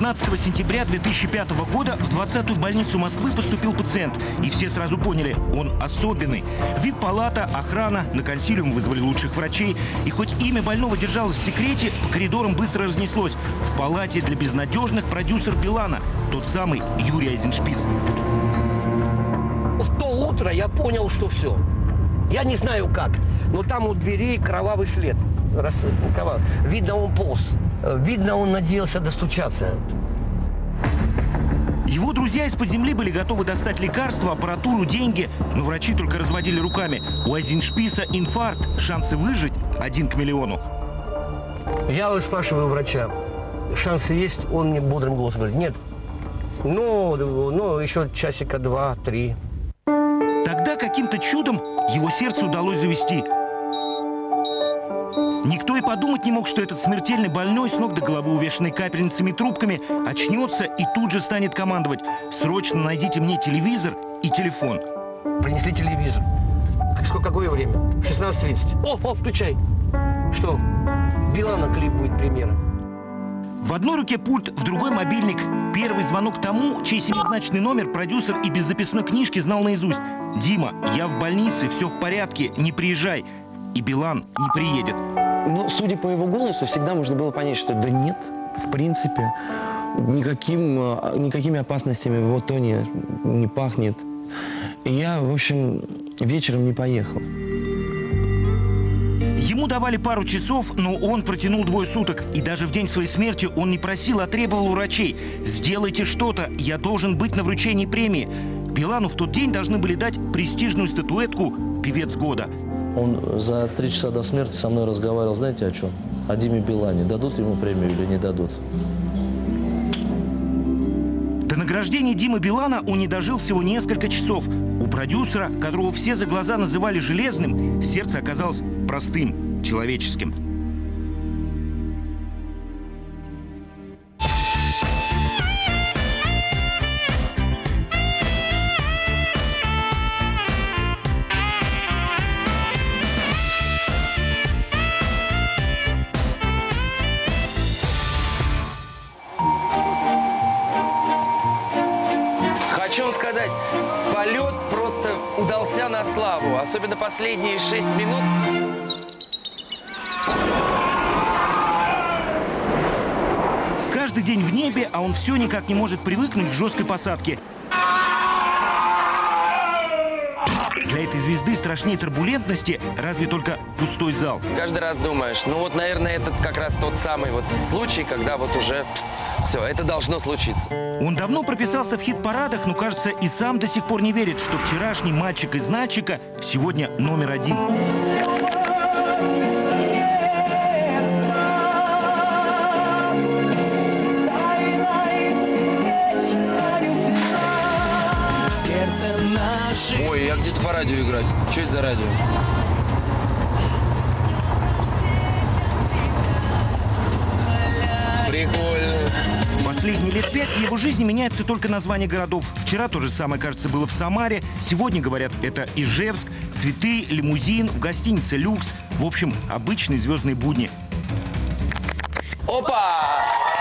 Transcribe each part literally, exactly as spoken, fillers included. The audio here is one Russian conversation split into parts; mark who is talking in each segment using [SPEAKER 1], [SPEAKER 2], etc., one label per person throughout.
[SPEAKER 1] пятнадцатого сентября две тысячи пятого года в двадцатую больницу Москвы поступил пациент. И все сразу поняли, он особенный. вип-палата, охрана, на консилиум вызвали лучших врачей. И хоть имя больного держалось в секрете, по коридорам быстро разнеслось. В палате для безнадежных продюсер Билана, тот самый Юрий Айзеншпис.
[SPEAKER 2] В то утро я понял, что все. Я не знаю как, но там у дверей кровавый след. Раз, видно, он полз. Видно, он надеялся достучаться.
[SPEAKER 1] Его друзья из-под земли были готовы достать лекарства, аппаратуру, деньги. Но врачи только разводили руками. У Айзеншписа инфаркт, шансы выжить один к миллиону.
[SPEAKER 2] Я спрашиваю врача, шансы есть? Он мне бодрым голосом говорит, нет. Ну, ну еще часика два-три.
[SPEAKER 1] Тогда каким-то чудом его сердце удалось завести. Никто и подумать не мог, что этот смертельно больной, с ног до головы увешанный капельницами и трубками, очнется и тут же станет командовать. Срочно найдите мне телевизор и телефон.
[SPEAKER 2] Принесли телевизор. Сколько, какое время? шестнадцать тридцать. О, о, включай. Что? Билана клип будет, премьера.
[SPEAKER 1] В одной руке пульт, в другой мобильник. Первый звонок тому, чей семизначный номер продюсер и без записной книжки знал наизусть. «Дима, я в больнице, все в порядке, не приезжай». И Билан не приедет.
[SPEAKER 3] Ну, судя по его голосу, всегда можно было понять, что да нет, в принципе, никаким, никакими опасностями в его тоне не пахнет. И я, в общем, вечером не поехал.
[SPEAKER 1] Ему давали пару часов, но он протянул двое суток. И даже в день своей смерти он не просил, а требовал у врачей: «Сделайте что-то, я должен быть на вручении премии». Билану в тот день должны были дать престижную статуэтку «Певец года».
[SPEAKER 4] Он за три часа до смерти со мной разговаривал, знаете, о чем? О Диме Билане. Дадут ему премию или не дадут?
[SPEAKER 1] До награждения Димы Билана он не дожил всего несколько часов. У продюсера, которого все за глаза называли железным, сердце оказалось простым, человеческим.
[SPEAKER 3] Хочу вам сказать, полет просто удался на славу. Особенно последние шесть минут.
[SPEAKER 1] Каждый день в небе, а он все никак не может привыкнуть к жесткой посадке. Для этой звезды страшнее турбулентности разве только пустой зал.
[SPEAKER 3] Каждый раз думаешь, ну вот, наверное, этот как раз тот самый вот случай, когда вот уже все, это должно случиться.
[SPEAKER 1] Он давно прописался в хит-парадах, но, кажется, и сам до сих пор не верит, что вчерашний мальчик из Нальчика сегодня номер один.
[SPEAKER 3] Ой, я где-то по радио играть. Что это за радио? Прикольно.
[SPEAKER 1] Последние лет пять в его жизни меняется только название городов. Вчера то же самое, кажется, было в Самаре. Сегодня, говорят, это Ижевск, цветы, лимузин, в гостинице «Люкс». В общем, обычные звездные будни.
[SPEAKER 3] Опа!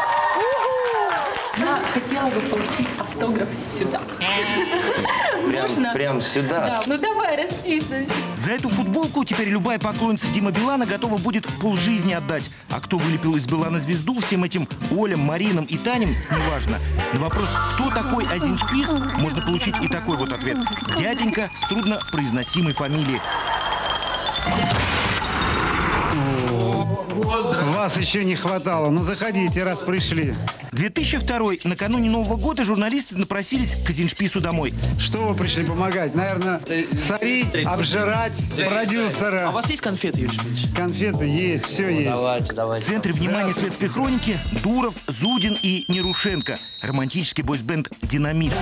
[SPEAKER 5] Я хотела бы получить автограф сюда.
[SPEAKER 3] Прям,
[SPEAKER 5] Можно?
[SPEAKER 3] Прям сюда?
[SPEAKER 5] Да, ну давай, расписывайся.
[SPEAKER 1] За эту футболку теперь любая поклонница Димы Билана готова будет полжизни отдать. А кто вылепил из Билана звезду, всем этим Олям, Маринам и Таням, неважно. На вопрос, кто такой Айзеншпис, можно получить и такой вот ответ. Дяденька с труднопроизносимой фамилией.
[SPEAKER 6] Вас еще не хватало. Ну, заходите, раз пришли.
[SPEAKER 1] две тысячи второй. Накануне Нового года журналисты напросились к Айзеншпису домой.
[SPEAKER 6] Что вы пришли помогать? Наверное, сорить, обжирать продюсера.
[SPEAKER 7] А у вас есть конфеты, Юрий Ильич?
[SPEAKER 6] Конфеты есть, все есть.
[SPEAKER 4] Давайте, давайте.
[SPEAKER 1] В центре внимания светской хроники Дуров, Зудин и Нерушенко. Романтический бойсбенд «Динамит».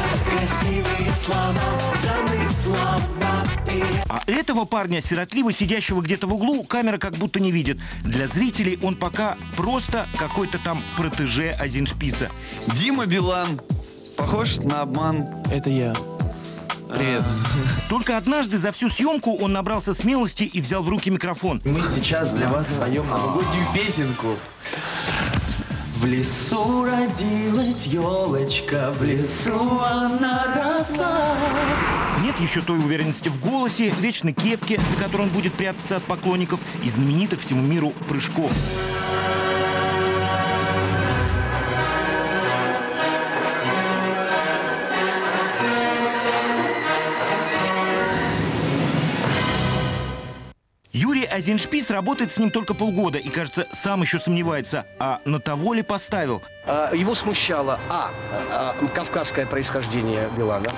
[SPEAKER 1] А этого парня, сиротливо сидящего где-то в углу, камера как будто не видит. Для зрителей он пока просто какой-то там протеже Айзеншписа.
[SPEAKER 8] Дима Билан. Похож на обман.
[SPEAKER 7] Это я. Привет.
[SPEAKER 1] Только однажды за всю съемку он набрался смелости и взял в руки микрофон.
[SPEAKER 7] Мы сейчас для вас споем новогоднюю песенку.
[SPEAKER 9] В лесу родилась елочка, в лесу она росла.
[SPEAKER 1] Нет еще той уверенности в голосе, вечной кепке, за которой он будет прятаться от поклонников, и знаменитых всему миру прыжков. Юрий Айзеншпис работает с ним только полгода и, кажется, сам еще сомневается, а на того ли поставил.
[SPEAKER 2] Его смущало, а, а, кавказское происхождение Билана.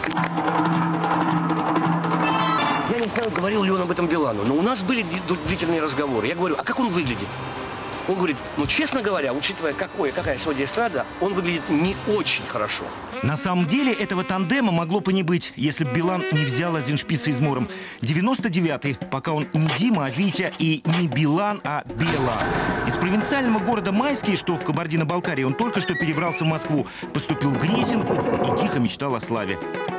[SPEAKER 2] Я не знаю, говорил ли он об этом Билану, но у нас были длительные разговоры. Я говорю, а как он выглядит? Он говорит, ну, честно говоря, учитывая, какое, какая сегодня эстрада, он выглядит не очень хорошо.
[SPEAKER 1] На самом деле этого тандема могло бы не быть, если бы Билан не взял Айзеншписа измором. девяносто девятый, пока он не Дима, а Витя, и не Билан, а Бела. Из провинциального города Майский, что в Кабардино-Балкарии, он только что перебрался в Москву, поступил в Гнесинку и тихо мечтал о славе.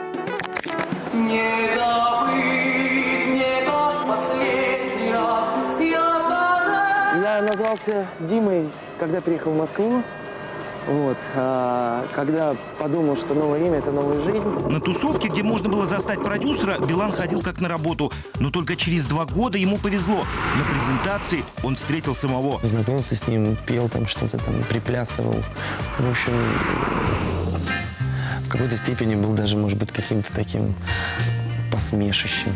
[SPEAKER 9] Не забыть, не тот последний раз, я
[SPEAKER 3] Я назвался Димой, когда приехал в Москву. Вот. А когда подумал, что новое имя – это новая жизнь.
[SPEAKER 1] На тусовке, где можно было застать продюсера, Билан ходил как на работу. Но только через два года ему повезло. На презентации он встретил самого.
[SPEAKER 3] Познакомился с ним, пел там что-то, там, приплясывал. В общем, в какой-то степени был даже, может быть, каким-то таким посмешищем.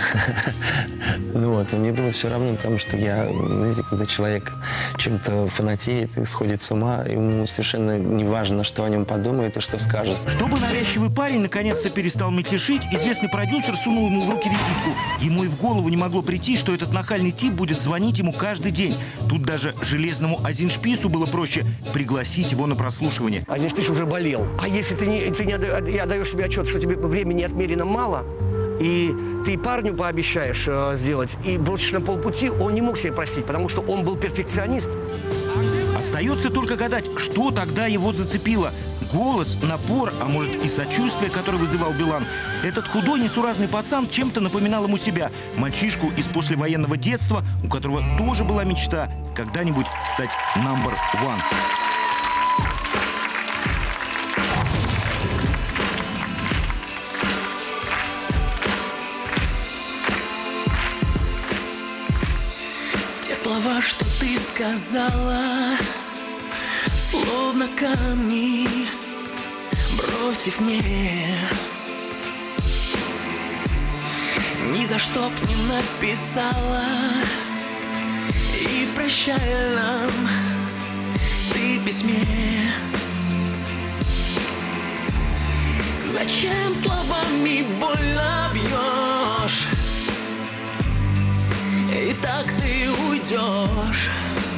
[SPEAKER 3] Ну вот, но мне было все равно, потому что я, знаете, когда человек чем-то фанатеет и сходит с ума, ему совершенно не важно, что о нем подумают и что скажут.
[SPEAKER 1] Чтобы навязчивый парень наконец-то перестал мельтешить, известный продюсер сунул ему в руки визитку. Ему и в голову не могло прийти, что этот нахальный тип будет звонить ему каждый день. Тут даже железному Айзеншпису было проще пригласить его на прослушивание.
[SPEAKER 2] Айзеншпис уже болел. А если ты не, ты не отдаешь себе отчет, что тебе времени отмерено мало, и ты парню пообещаешь э, сделать, и бросишь на полпути, он не мог себе простить, потому что он был перфекционист.
[SPEAKER 1] Остается только гадать, что тогда его зацепило. Голос, напор, а может и сочувствие, которое вызывал Билан. Этот худой, несуразный пацан чем-то напоминал ему себя. Мальчишку из послевоенного детства, у которого тоже была мечта когда-нибудь стать номер один.
[SPEAKER 9] Слова, что ты сказала, словно камни, бросив мне, ни за что б не написала, и в прощальном ты письме. Зачем словами больно бьешь? И так ты уйдешь.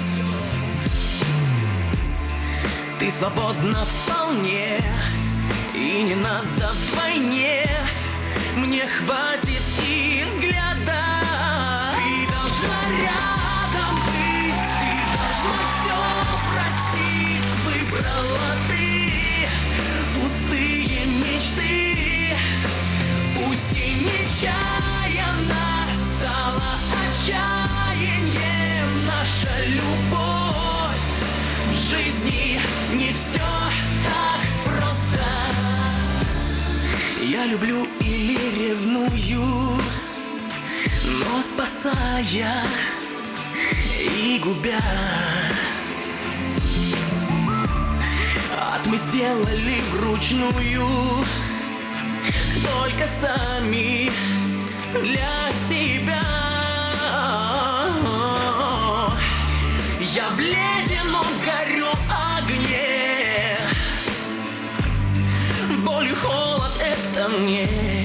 [SPEAKER 9] Ты свободна вполне, и не надо вдвойне. Мне хватит и взгляда. Ты должна рядом быть, ты должна все простить. Выбрала ты пустые мечты, пусть и нечаянно стала отчаянием наша любовь. В жизни не все так просто. Я люблю или ревную, но спасая и губя. Ад мы сделали вручную, только сами для себя. Я в ледяном горю огне, боль и холод — это мне.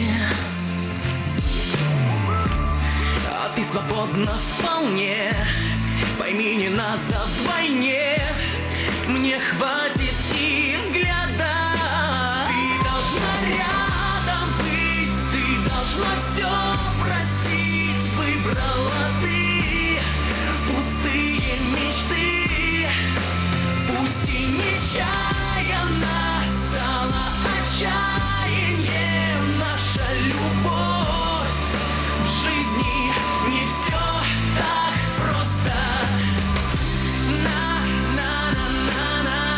[SPEAKER 9] А ты свободна вполне, пойми, не надо вдвойне. Мне хватит и взгляда. Ты должна рядом быть, ты должна все простить. Выбрала ты пустые мечты, пусть и нечаянно стала отчаянием наша любовь. В жизни не все так просто. На-на-на-на-на.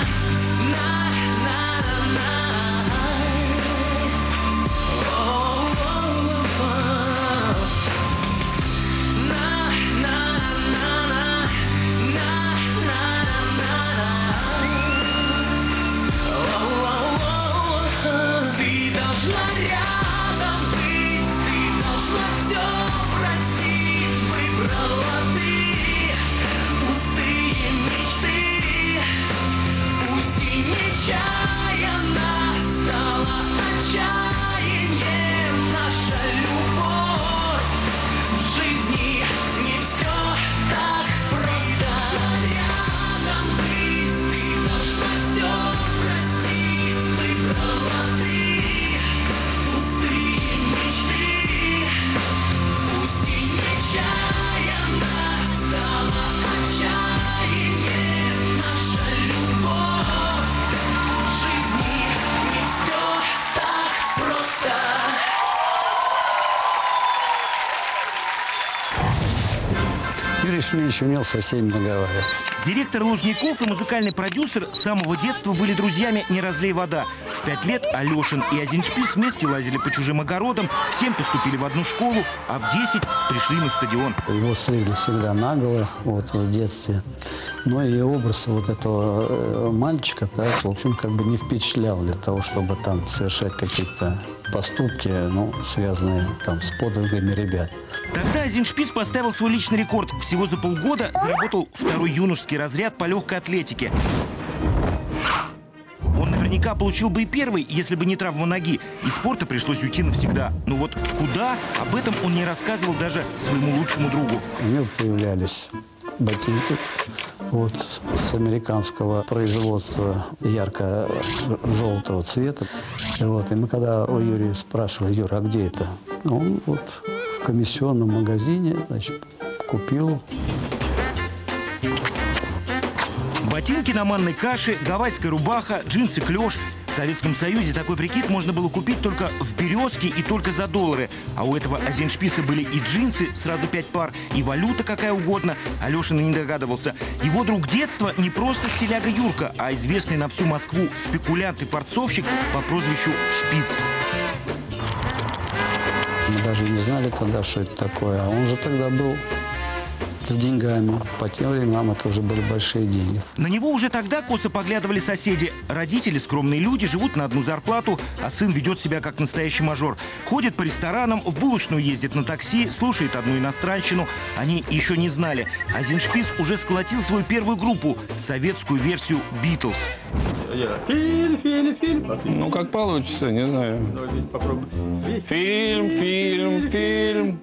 [SPEAKER 6] Шмидич умел со всеми договариваться.
[SPEAKER 1] Директор Лужников и музыкальный продюсер с самого детства были друзьями «Не разлей вода». В пять лет Алешин и Азиншпис вместе лазили по чужим огородам, в семь поступили в одну школу, а в десять пришли на стадион.
[SPEAKER 6] Его стригли всегда наголо, вот, в детстве. Но и образ вот этого мальчика, так, в общем, как бы не впечатлял для того, чтобы там совершать какие-то поступки, ну, связанные там с подвигами ребят.
[SPEAKER 1] Тогда Азиншпис поставил свой личный рекорд. Всего за полгода заработал второй юношеский разряд по легкой атлетике. Он наверняка получил бы и первый, если бы не травма ноги. Из спорта пришлось уйти навсегда. Но вот куда, об этом он не рассказывал даже своему лучшему другу.
[SPEAKER 6] У него появлялись ботинки вот, с американского производства ярко-желтого цвета. И, вот, и мы когда у Юрия спрашивали: Юра, а где это? Он вот в комиссионном магазине, значит, купил.
[SPEAKER 1] Ботинки на манной каше, гавайская рубаха, джинсы клеш. В Советском Союзе такой прикид можно было купить только в «Березке» и только за доллары. А у этого Азиншписа были и джинсы, сразу пять пар, и валюта какая угодно. Алешин и не догадывался. Его друг детства не просто стиляга Юрка, а известный на всю Москву спекулянт и форцовщик по прозвищу Шпиц.
[SPEAKER 6] Мы даже не знали тогда, что это такое. А он же тогда был с деньгами. По тем временам это уже были большие деньги.
[SPEAKER 1] На него уже тогда косо поглядывали соседи. Родители, скромные люди, живут на одну зарплату, а сын ведет себя как настоящий мажор. Ходит по ресторанам, в булочную ездит на такси, слушает одну иностранщину. Они еще не знали. Азиншпис уже сколотил свою первую группу, советскую версию «Битлз».
[SPEAKER 10] Фильм, фильм, фильм. Ну, как получится, не знаю. Давай здесь попробуем. Фильм, фильм, фильм.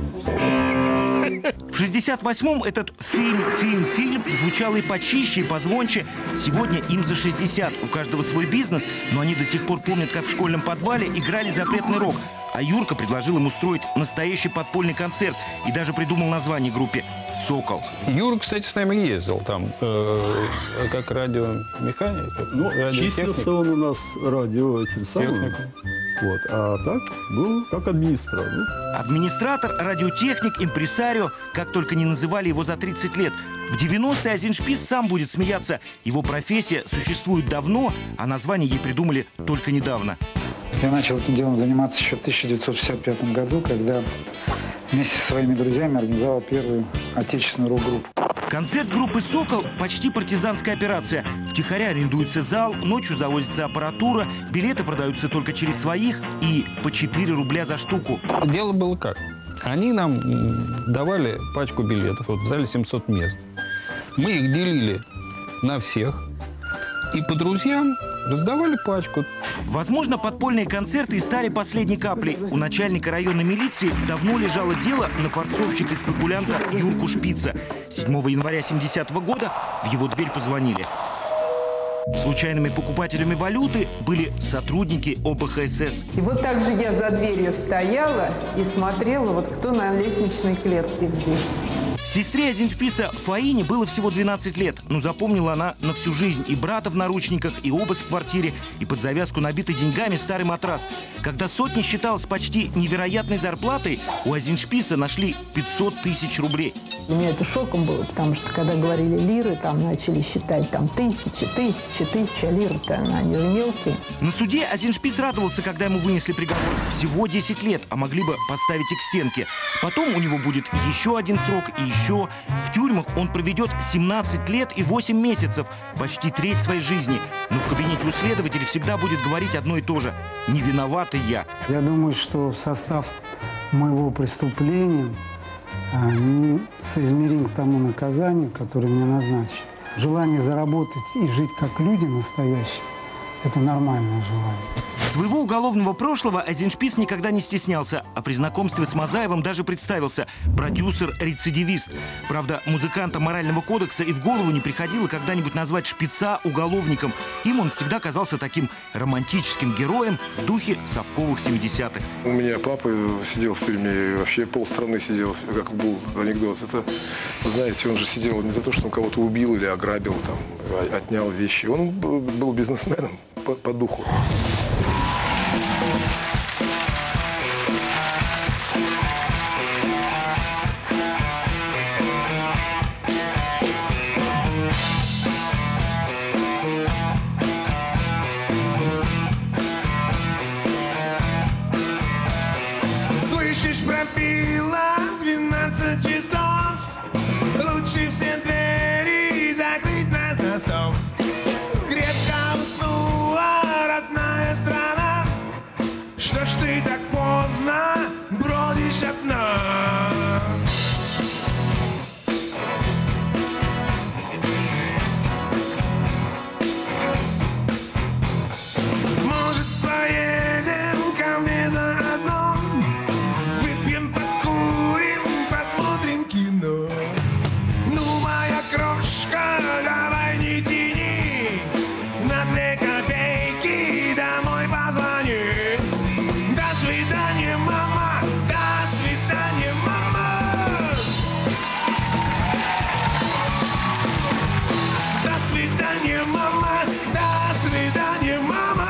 [SPEAKER 1] В шестьдесят восьмом этот фильм, фильм, фильм звучал и почище, и позвонче. Сегодня им за шестьдесят. У каждого свой бизнес, но они до сих пор помнят, как в школьном подвале играли запретный рок. А Юрка предложил им устроить настоящий подпольный концерт и даже придумал название группе «Сокол».
[SPEAKER 10] Юра, кстати, с нами ездил там, э, как радиомеханик.
[SPEAKER 11] Ну, числился он у нас радио этим самым. Вот. А так был как администратор.
[SPEAKER 1] Администратор, радиотехник, импресарио, как только не называли его за тридцать лет. В девяностые Азиншпис сам будет смеяться. Его профессия существует давно, а название ей придумали только недавно.
[SPEAKER 12] Я начал этим делом заниматься еще в тысяча девятьсот шестьдесят пятом году, когда вместе со своими друзьями организовал первую отечественную рок-группу.
[SPEAKER 1] Концерт группы «Сокол» – почти партизанская операция. Втихаря арендуется зал, ночью завозится аппаратура, билеты продаются только через своих и по четыре рубля за штуку.
[SPEAKER 10] Дело было как? Они нам давали пачку билетов, вот в зале семьсот мест. Мы их делили на всех и по друзьям раздавали пачку.
[SPEAKER 1] Возможно, подпольные концерты и стали последней каплей. У начальника районной милиции давно лежало дело на форцовщика и спекулянта Юрку Шпица. седьмого января семидесятого года в его дверь позвонили. Случайными покупателями валюты были сотрудники О Бэ Ха Эс Эс.
[SPEAKER 13] И вот так же я за дверью стояла и смотрела, вот кто на лестничной клетке здесь.
[SPEAKER 1] Сестре Азиншписа Фаине было всего двенадцать лет, но запомнила она на всю жизнь и брата в наручниках, и обыск в квартире, и под завязку набитый деньгами старый матрас. Когда сотня считалась почти невероятной зарплатой, у Азиншписа нашли пятьсот тысяч рублей.
[SPEAKER 13] Для меня это шоком было, потому что когда говорили лиры, там начали считать там тысячи, тысячи, тысячи, а лиры-то они же мелкие.
[SPEAKER 1] На суде Азиншпис радовался, когда ему вынесли приговор. Всего десять лет, а могли бы поставить и к стенке. Потом у него будет еще один срок и еще. В тюрьмах он проведет семнадцать лет и восемь месяцев, почти треть своей жизни. Но в кабинете у следователя всегда будет говорить одно и то же: не виноватый я.
[SPEAKER 14] Я думаю, что в состав моего преступления не соизмерим к тому наказанию, которое мне назначено. Желание заработать и жить как люди настоящие – это нормальное желание.
[SPEAKER 1] Своего уголовного прошлого Азиншпис никогда не стеснялся, а при знакомстве с Мазаевым даже представился – продюсер-рецидивист. Правда, музыкантам морального кодекса и в голову не приходило когда-нибудь назвать Шпица уголовником. Им он всегда казался таким романтическим героем в духе совковых семидесятых.
[SPEAKER 15] У меня папа сидел в тюрьме, и вообще полстраны сидел, как был анекдот. Это, знаете, он же сидел не за то, что он кого-то убил или ограбил, там, отнял вещи. Он был бизнесменом по, по духу.
[SPEAKER 16] пробило двенадцать часов. Лучше все двери закрыть на засов. Крепко уснула родная страна. Что ж ты так поздно бродишь одна? Может, поедем ко мне заодно? Выпьем, покурим, посмотрим кино. Ну, моя крошка, давай не тяни. На две копейки домой позвони. До свидания, мама, до свидания, мама. До свидания, мама, до свидания, мама.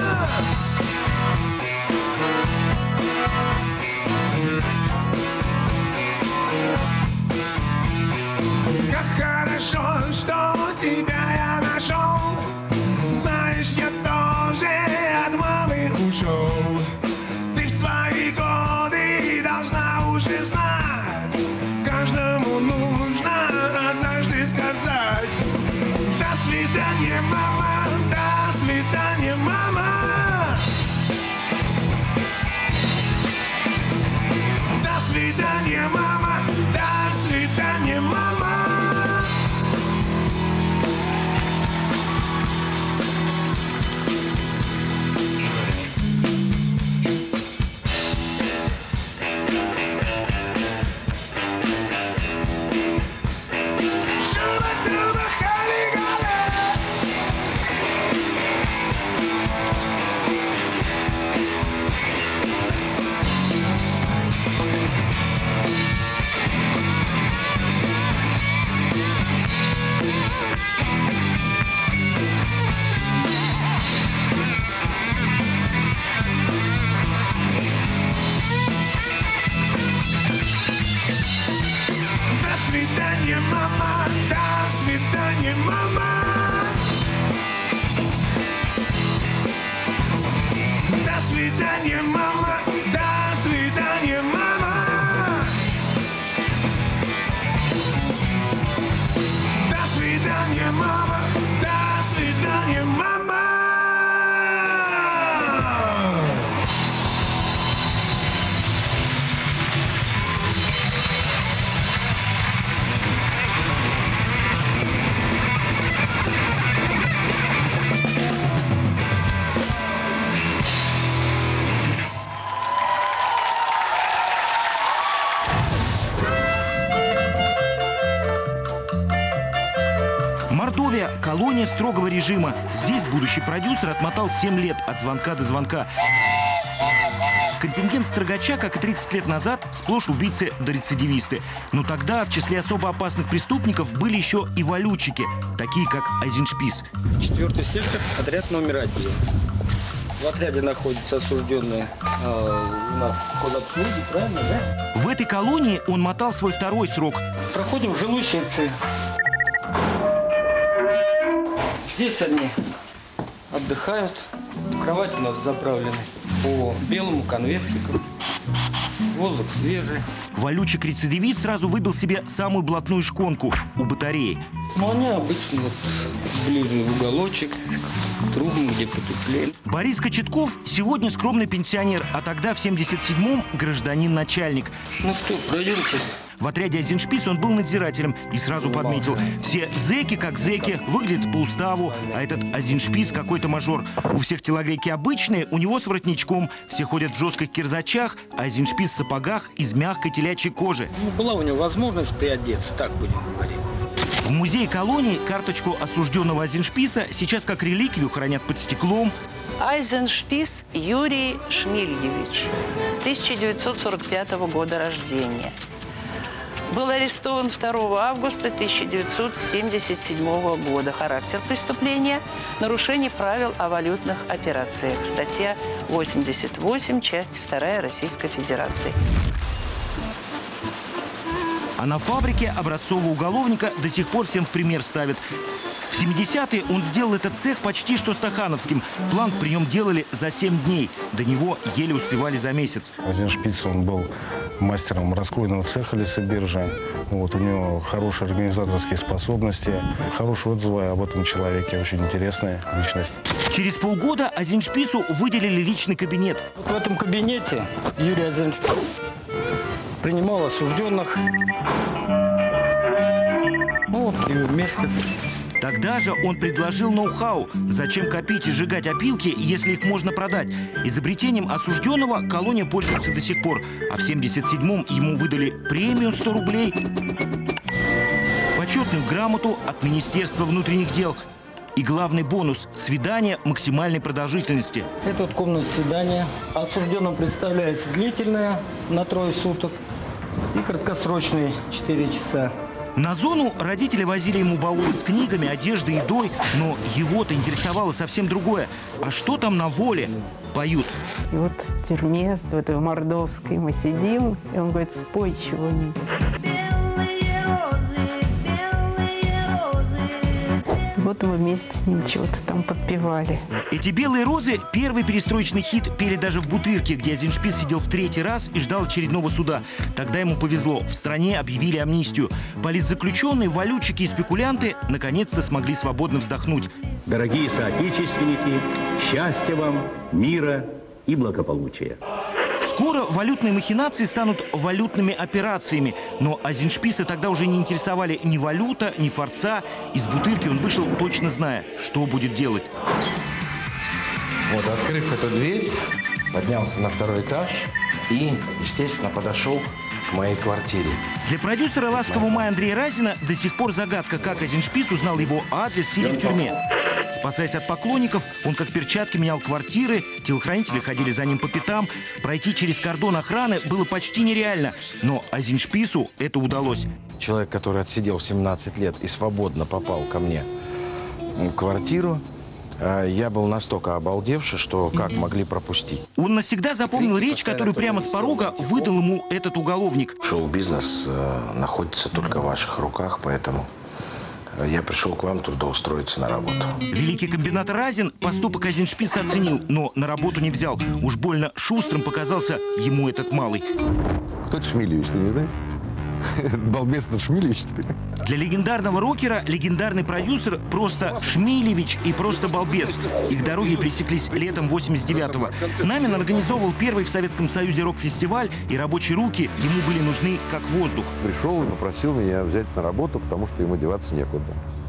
[SPEAKER 16] Как хорошо, что тебя я нашел. Знаешь, я тоже от мамы ушел. Ты в свои годы должна уже знать. Каждому нужно однажды сказать: до свидания, мама, до свидания, мама. До свидания, мама, до свидания, мама. До свидания, мама, до свидания, мама. До свидания, мама, до свидания, мама. До свидания, мама, до свидания, мама.
[SPEAKER 1] Мордовия – колония строгого режима. Здесь будущий продюсер отмотал семь лет от звонка до звонка. Контингент строгача, как и тридцать лет назад, сплошь убийцы да рецидивисты. Но тогда в числе особо опасных преступников были еще и валютчики, такие как Айзеншпис.
[SPEAKER 17] Четвертый сектор, отряд номер один. В отряде находятся осужденные э, у нас под обслуги, правильно, да?
[SPEAKER 1] В этой колонии он мотал свой второй срок.
[SPEAKER 17] Проходим в жилую секцию. Здесь они отдыхают. Кровать у нас заправлена по белому конвертику. Воздух свежий.
[SPEAKER 1] Валютчик-рецидивист сразу выбил себе самую блатную шконку у батареи.
[SPEAKER 17] Ну, они обычно вот ближе в уголочек, к трубам, где потеплее.
[SPEAKER 1] Борис Кочетков сегодня скромный пенсионер, а тогда в семьдесят седьмом гражданин-начальник.
[SPEAKER 17] Ну что, пройдемте.
[SPEAKER 1] В отряде Айзеншпис он был надзирателем и сразу подметил: все зэки как зэки, выглядят по уставу, а этот Айзеншпис какой-то мажор. У всех телогрейки обычные, у него с воротничком, все ходят в жестких кирзачах, а Айзеншпис в сапогах из мягкой телячьей кожи.
[SPEAKER 17] Ну, была у него возможность приодеться, так будем говорить.
[SPEAKER 1] В музее колонии карточку осужденного Айзеншписа сейчас как реликвию хранят под стеклом.
[SPEAKER 18] Айзеншпис Юрий Шмильевич, тысяча девятьсот сорок пятого года рождения. Был арестован второго августа тысяча девятьсот семьдесят седьмого года. Характер преступления – нарушение правил о валютных операциях. Статья восемьдесят восемь, часть вторая Российской Федерации.
[SPEAKER 1] А на фабрике образцового уголовника до сих пор всем в пример ставят. В В семидесятые он сделал этот цех почти что стахановским. Планк при нем делали за семь дней. До него еле успевали за месяц.
[SPEAKER 19] Азин Шпиц, он был мастером раскройного цеха лесобиржи. Вот, у него хорошие организаторские способности, хорошие отзывы об этом человеке. Очень интересная личность.
[SPEAKER 1] Через полгода Азин Шпису выделили личный кабинет.
[SPEAKER 17] В этом кабинете Юрий Азин Шпис принимал осужденных. Вот его место.
[SPEAKER 1] Тогда же он предложил ноу-хау. Зачем копить и сжигать опилки, если их можно продать? Изобретением осужденного колония пользуется до сих пор. А в семьдесят седьмом ему выдали премию сто рублей, почетную грамоту от Министерства внутренних дел и главный бонус – свидание максимальной продолжительности.
[SPEAKER 17] Это вот комната свидания. Осужденным представляется длительная на трое суток и краткосрочные четыре часа.
[SPEAKER 1] На зону родители возили ему баулы с книгами, одеждой, едой, но его-то интересовало совсем другое. А что там на воле поют?
[SPEAKER 13] И вот в тюрьме, в этой Мордовской, мы сидим, и он говорит, спой чего-нибудь. Вот мы вместе с ним чего-то там подпевали.
[SPEAKER 1] Эти «Белые розы» – первый перестроечный хит, пели даже в Бутырке, где Азин Шпис сидел в третий раз и ждал очередного суда. Тогда ему повезло. В стране объявили амнистию. Политзаключенные, валютчики и спекулянты наконец-то смогли свободно вздохнуть.
[SPEAKER 20] Дорогие соотечественники, счастья вам, мира и благополучия.
[SPEAKER 1] Скоро валютные махинации станут валютными операциями. Но Азин Шписа тогда уже не интересовали ни валюта, ни форца. Из Бутырки он вышел, точно зная, что будет делать.
[SPEAKER 21] Вот, открыв эту дверь, поднялся на второй этаж и, естественно, подошел к моей квартире.
[SPEAKER 1] Для продюсера «Ласкового мая» Андрея Разина до сих пор загадка, как Азин Шпис узнал его адрес, сидя в тюрьме. Спасаясь от поклонников, он как перчатки менял квартиры, телохранители ходили за ним по пятам. Пройти через кордон охраны было почти нереально, но Азин Шпису это удалось.
[SPEAKER 21] Человек, который отсидел семнадцать лет и свободно попал ко мне в квартиру, я был настолько обалдевший, что как могли пропустить.
[SPEAKER 1] Он навсегда запомнил речь, которую прямо с порога выдал ему этот уголовник.
[SPEAKER 21] Шоу-бизнес э, находится только в ваших руках, поэтому я пришел к вам трудоустроиться на работу.
[SPEAKER 1] Великий комбинатор Разин поступок Азин Шписа оценил, но на работу не взял. Уж больно шустрым показался ему этот малый.
[SPEAKER 22] Кто это Шмильевич, ты не знаешь? Балбес это Шмильевич теперь.
[SPEAKER 1] Для легендарного рокера легендарный продюсер просто Шмилевич и просто балбес. Их дороги пересеклись летом восемьдесят девятого. Намин организовывал первый в Советском Союзе рок-фестиваль, и рабочие руки ему были нужны как воздух.
[SPEAKER 22] Пришел и попросил меня взять на работу, потому что ему деваться некуда.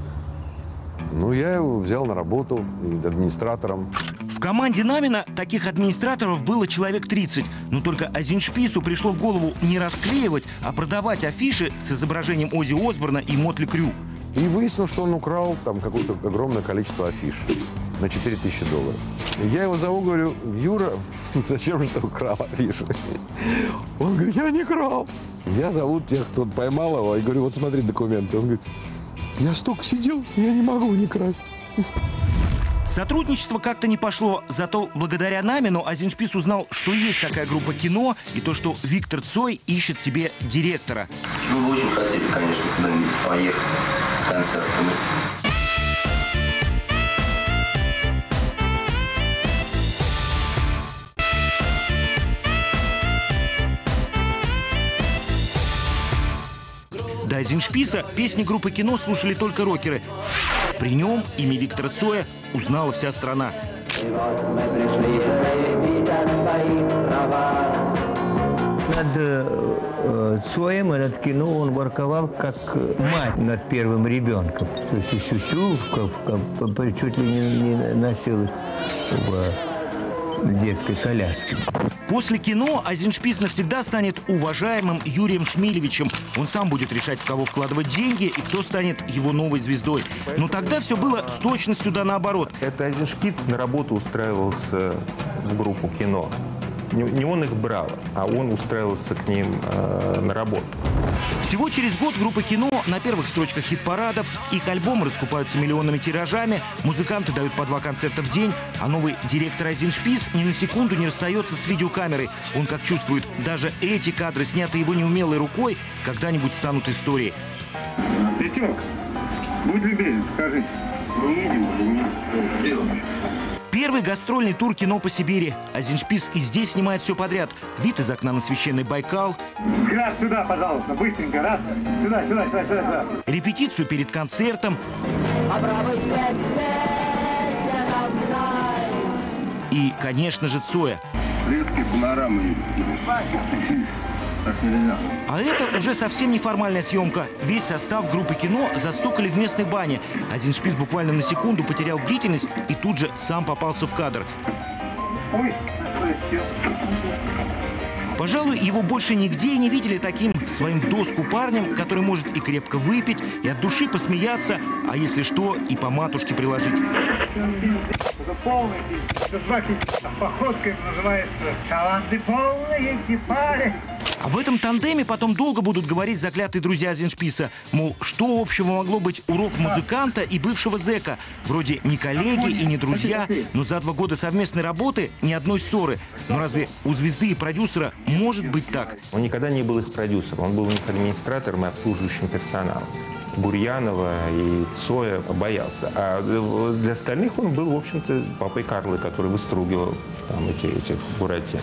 [SPEAKER 22] Ну, я его взял на работу администратором.
[SPEAKER 1] В команде Намина таких администраторов было человек тридцать. Но только Азин Шпису пришло в голову не расклеивать, а продавать афиши с изображением Оззи Осборна и Мотли Крю.
[SPEAKER 22] И выяснил, что он украл там какое-то огромное количество афиш на четыре тысячи долларов. Я его зову, говорю, Юра, зачем же ты украл афиши? Он говорит, я не крал. Я зову тех, кто поймал его, и говорю, вот смотри документы. Он говорит, я столько сидел, я не могу не красть.
[SPEAKER 1] Сотрудничество как-то не пошло, зато благодаря Намину Азин Шпис узнал, что есть такая группа кино, и то, что Виктор Цой ищет себе директора.
[SPEAKER 23] Мы бы очень хотели, конечно, куда-нибудь поехать с концертами.
[SPEAKER 1] До Азин Шписа песни группы кино слушали только рокеры. При нем имя Виктора Цоя узнала вся страна.
[SPEAKER 9] И вот мы пришли заявить о своих правах.
[SPEAKER 24] Над э, Цоем и над кино он ворковал как мать над первым ребенком. То есть сюсю, чуть ли не, не носил их в детской коляске.
[SPEAKER 1] После кино Азин Шпис навсегда станет уважаемым Юрием Шмилевичем. Он сам будет решать, в кого вкладывать деньги и кто станет его новой звездой. Но тогда все было с точностью да наоборот.
[SPEAKER 25] Это Азин Шпис на работу устраивался в группу кино. Не он их брал, а он устраивался к ним э, на работу.
[SPEAKER 1] Всего через год группа кино на первых строчках хит-парадов, их альбомы раскупаются миллионными тиражами, музыканты дают по два концерта в день, а новый директор Азин Шпис ни на секунду не расстается с видеокамерой. Он как чувствует, даже эти кадры, снятые его неумелой рукой, когда-нибудь станут историей.
[SPEAKER 26] Пятерка, будь любезен, скажите,
[SPEAKER 3] мы едем или нет?
[SPEAKER 1] Первый гастрольный тур кино по Сибири. Азиншпис и здесь снимает все подряд. Вид из окна на священный Байкал.
[SPEAKER 4] Взгляд сюда, пожалуйста, быстренько. Раз. Сюда, сюда, сюда, сюда. сюда.
[SPEAKER 1] Репетицию перед концертом. И, конечно же, Цоя.
[SPEAKER 3] Резкие панорамы. Так нельзя.
[SPEAKER 1] А это уже совсем неформальная съемка. Весь состав группы кино застукали в местной бане. Азиншпис буквально на секунду потерял бдительность и тут же сам попался в кадр.
[SPEAKER 4] Ой.
[SPEAKER 1] Пожалуй, его больше нигде не видели таким своим в доску парнем, который может и крепко выпить, и от души посмеяться, а если что, и по матушке приложить.
[SPEAKER 4] Это полный пиздец. Два пиздца. Походка называется «Шаланды полные кипали».
[SPEAKER 1] Об этом тандеме потом долго будут говорить заклятые друзья Азиншписа. Мол, что общего могло быть у рок-музыканта и бывшего зэка? Вроде не коллеги и не друзья, но за два года совместной работы ни одной ссоры. Но разве у звезды и продюсера может быть так?
[SPEAKER 25] Он никогда не был их продюсером, он был у них администратором и обслуживающим персоналом. Бурьянова и Цоя боялся. А для остальных он был, в общем-то, папой Карлы, который выстругивал там эти, этих буратин.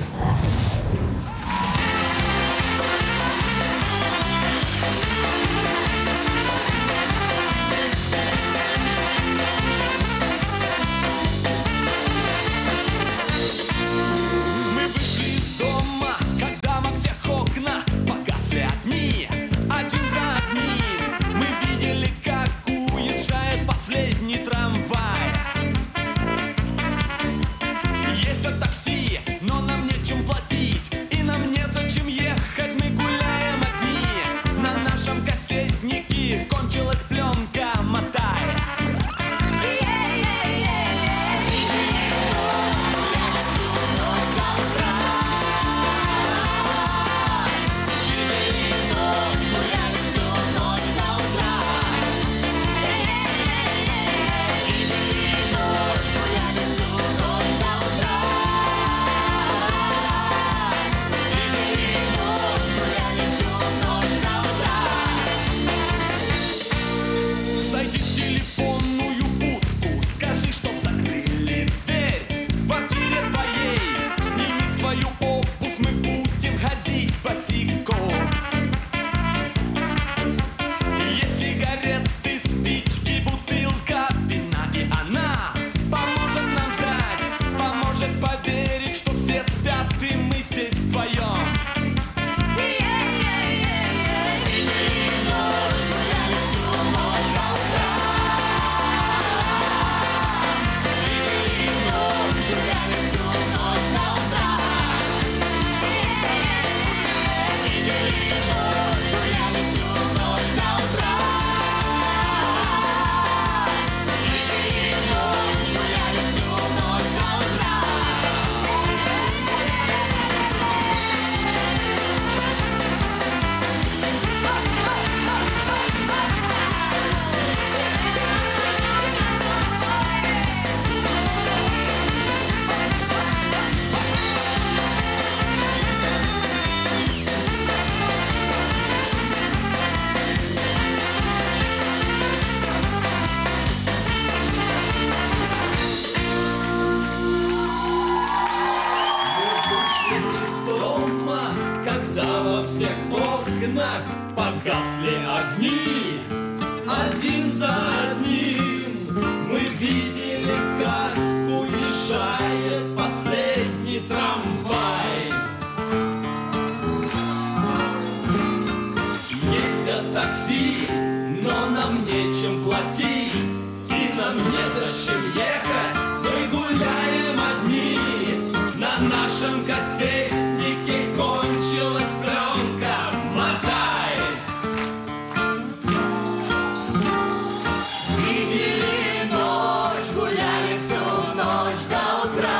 [SPEAKER 16] Кончилась пленка, мотай.
[SPEAKER 5] Погасли огни, один за одним. Мы видели, как уезжает последний трамвай. Ездят такси, но нам нечем платить, и нам незачем ехать. Мы гуляем одни, на нашем кассетнике кончилась пленка. Мотай!
[SPEAKER 16] Видели ночь, гуляли всю ночь до утра.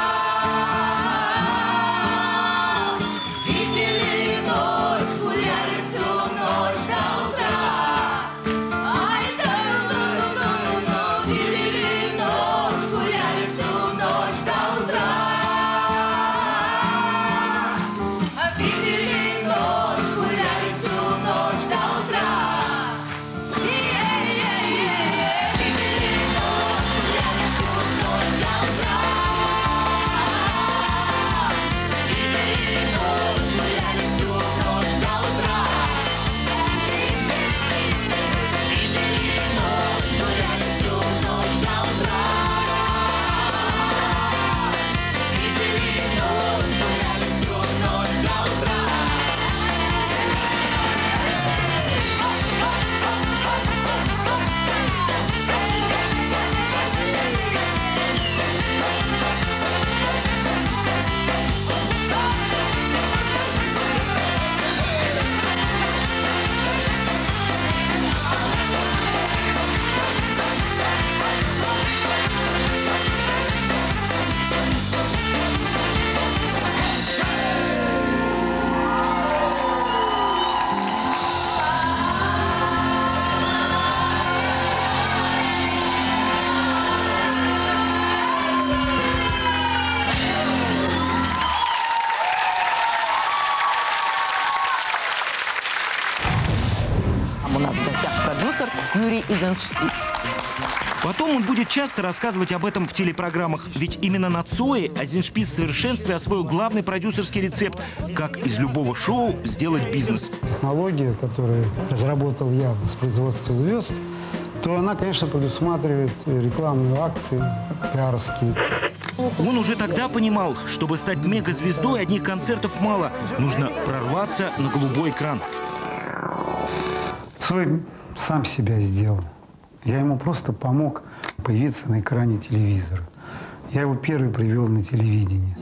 [SPEAKER 16] Видели ночь, гуляли всю ночь до утра. Ай, да-ну-ну-ну-ну. Видели ночь, гуляли всю ночь до утра.
[SPEAKER 13] Юрий Эйзеншпис.
[SPEAKER 1] Потом он будет часто рассказывать об этом в телепрограммах, ведь именно на Цое Эйзеншпис в совершенстве освоил главный продюсерский рецепт, как из любого шоу сделать бизнес.
[SPEAKER 14] Технология, которую разработал я с производства звезд, то она, конечно, предусматривает рекламные акции, пиаровские.
[SPEAKER 1] Он уже тогда понимал, чтобы стать мегазвездой, одних концертов мало. Нужно прорваться на голубой экран.
[SPEAKER 14] Цой сам себя сделал. Я ему просто помог появиться на экране телевизора. Я его первый привел на телевидение.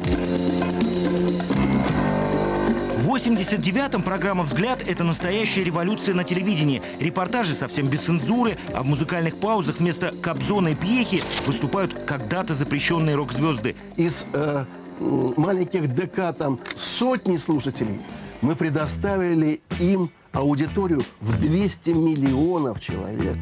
[SPEAKER 1] В восемьдесят девятом программа «Взгляд» – это настоящая революция на телевидении. Репортажи совсем без цензуры, а в музыкальных паузах вместо Кобзона и Пьехи выступают когда-то запрещенные рок-звезды.
[SPEAKER 2] Из э, маленьких ДК там сотни слушателей мы предоставили им аудиторию в двести миллионов человек.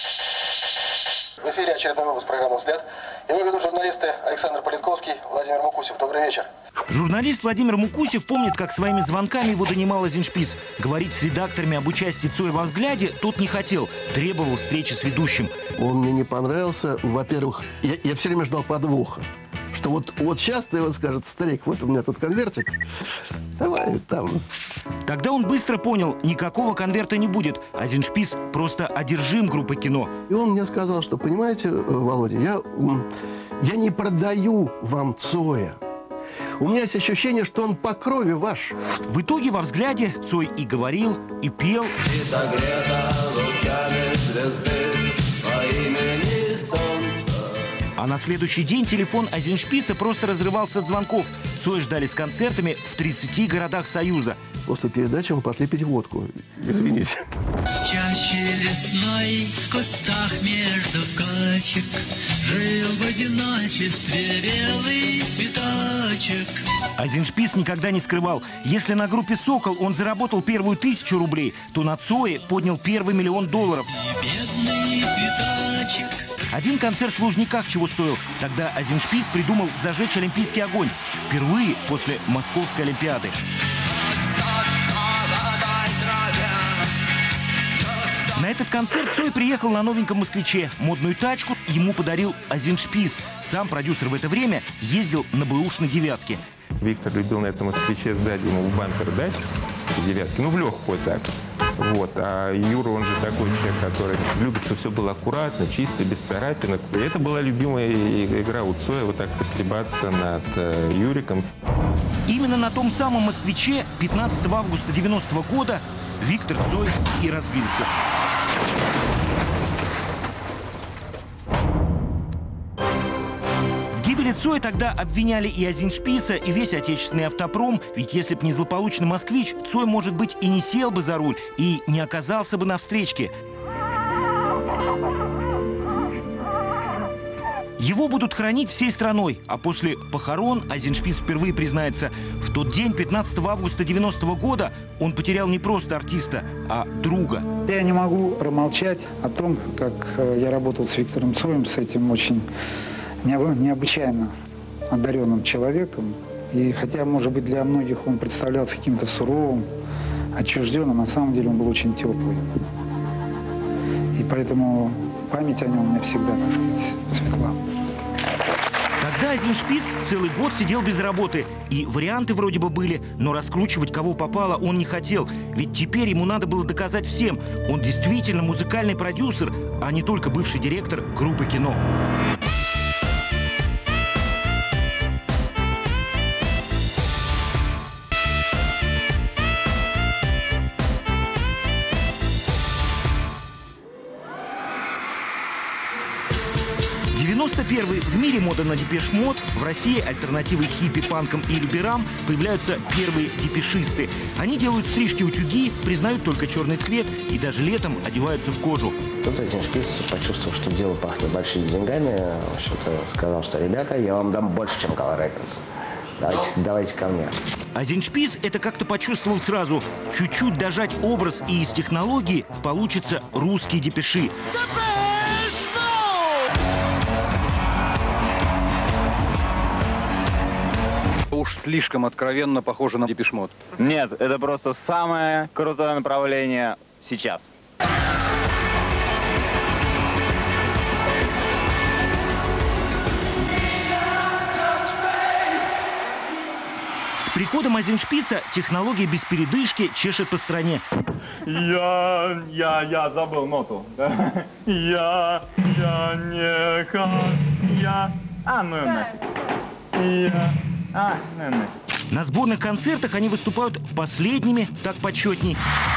[SPEAKER 6] В эфире очередной выпуск программы «Взгляд». Его ведут журналисты Александр Политковский, Владимир Мукусев. Добрый вечер.
[SPEAKER 1] Журналист Владимир Мукусев помнит, как своими звонками его донимал Эйзеншпис. Говорить с редакторами об участии Цоя во «Взгляде» тот не хотел, требовал встречи с ведущим.
[SPEAKER 2] Он мне не понравился. Во-первых, я, я все время ждал подвоха. Что вот, вот сейчас ты вот скажет: старик, вот у меня тут конвертик, давай там.
[SPEAKER 1] Тогда он быстро понял, никакого конверта не будет. Эйзеншпис просто одержим группой кино.
[SPEAKER 2] И он мне сказал, что, понимаете, Володя, я, я не продаю вам Цоя. У меня есть ощущение, что он по крови ваш.
[SPEAKER 1] В итоге во «Взгляде» Цой и говорил, и пел.
[SPEAKER 5] И согрета лучами звезды по имени Солнце.
[SPEAKER 1] А на следующий день телефон Эйзеншписа просто разрывался от звонков. Цоя ждали с концертами в тридцати городах Союза.
[SPEAKER 2] После передачи мы пошли пить водку. Извините.
[SPEAKER 7] В чаще лесной, в кустах между кочек, жил в одиночестве белый цветочек.
[SPEAKER 1] Эйзеншпис никогда не скрывал. Если на группе «Сокол» он заработал первую тысячу рублей, то на Цое поднял первый миллион долларов.
[SPEAKER 7] Бедный цветочек.
[SPEAKER 1] Один концерт в Лужниках чего стоил. Тогда Эйзеншпис придумал зажечь олимпийский огонь. Впервые после Московской Олимпиады. На этот концерт Цой приехал на новеньком «Москвиче». Модную тачку ему подарил Эйзеншпис. Сам продюсер в это время ездил на бэушной «девятке».
[SPEAKER 25] Виктор любил на этом «Москвиче» сзади ему в бампер дать, «девятки», ну в легкую так. Вот. А Юра, он же такой человек, который любит, чтобы все было аккуратно, чисто, без царапинок. И это была любимая игра у Цоя, вот так постебаться над э, Юриком.
[SPEAKER 1] Именно на том самом «Москвиче» пятнадцатого августа девяностого года Виктор Цой и разбился. В гибели Цоя тогда обвиняли и Эйзеншписа, и весь отечественный автопром. Ведь если б не злополучный «Москвич», Цой, может быть, и не сел бы за руль, и не оказался бы на встречке. Его будут хранить всей страной, а после похорон Эйзеншпис впервые признается, в тот день, пятнадцатого августа девяностого года, он потерял не просто артиста, а друга.
[SPEAKER 12] Я не могу промолчать о том, как я работал с Виктором Цоем, с этим очень необычайно одаренным человеком. И хотя, может быть, для многих он представлялся каким-то суровым, отчужденным, на самом деле он был очень теплый. И поэтому память о нем у меня всегда, так сказать, светла.
[SPEAKER 1] Тогда Эйзеншпис целый год сидел без работы. И варианты вроде бы были, но раскручивать кого попало он не хотел. Ведь теперь ему надо было доказать всем. Он действительно музыкальный продюсер, а не только бывший директор группы кино. девяносто первый. В мире мода на депеш мод. В России альтернативой хиппи, панкам и люберам появляются первые депешисты. Они делают стрижки-утюги, признают только черный цвет и даже летом одеваются в кожу.
[SPEAKER 8] Тут Эйзеншпис почувствовал, что дело пахнет большими деньгами. В общем-то, сказал, что ребята, я вам дам больше, чем Color Records. Давайте, давайте ко мне.
[SPEAKER 1] Эйзеншпис это как-то почувствовал сразу. Чуть-чуть дожать образ, и из технологии получится русские депеши.
[SPEAKER 11] Уж слишком откровенно похоже на Депеш Мод.
[SPEAKER 26] Нет, это просто самое крутое направление сейчас.
[SPEAKER 1] С приходом Айзеншпица технология без передышки чешет по стране.
[SPEAKER 4] Я, я, я забыл ноту. Да? Я, я не ха, я, а, ну нафиг. Я, а, ну нафиг.
[SPEAKER 1] На сборных концертах они выступают последними, так почетней.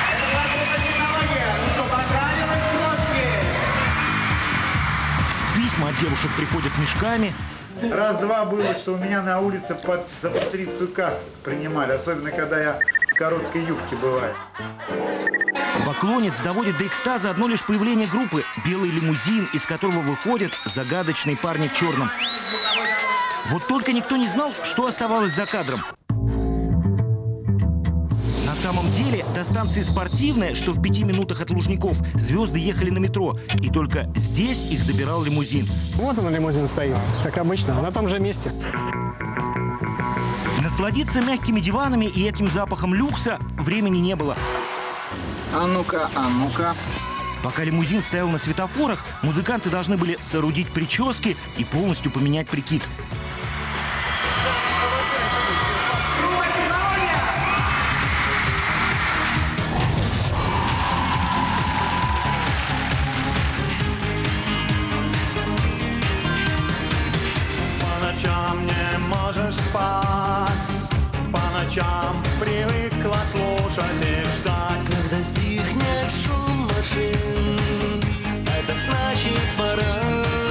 [SPEAKER 1] Письма от девушек приходят мешками.
[SPEAKER 4] Раз-два было, что у меня на улице под, за патрицию касс принимали, особенно когда я в короткой юбке бываю.
[SPEAKER 1] Поклонниц доводит до экстаза одно лишь появление группы. Белый лимузин, из которого выходят загадочные парни в черном. Вот только никто не знал, что оставалось за кадром. На самом деле, до станции «Спортивная», что в пяти минутах от Лужников, звезды ехали на метро. И только здесь их забирал лимузин.
[SPEAKER 10] Вот он, лимузин стоит, как обычно, на том же месте.
[SPEAKER 1] Насладиться мягкими диванами и этим запахом люкса времени не было.
[SPEAKER 12] А ну-ка, а ну-ка.
[SPEAKER 1] Пока лимузин стоял на светофорах, музыканты должны были соорудить прически и полностью поменять прикид.
[SPEAKER 16] По ночам не можешь спать, по ночам привыкла слушать и ждать.
[SPEAKER 9] Когда стихнет шум машин, это значит пора.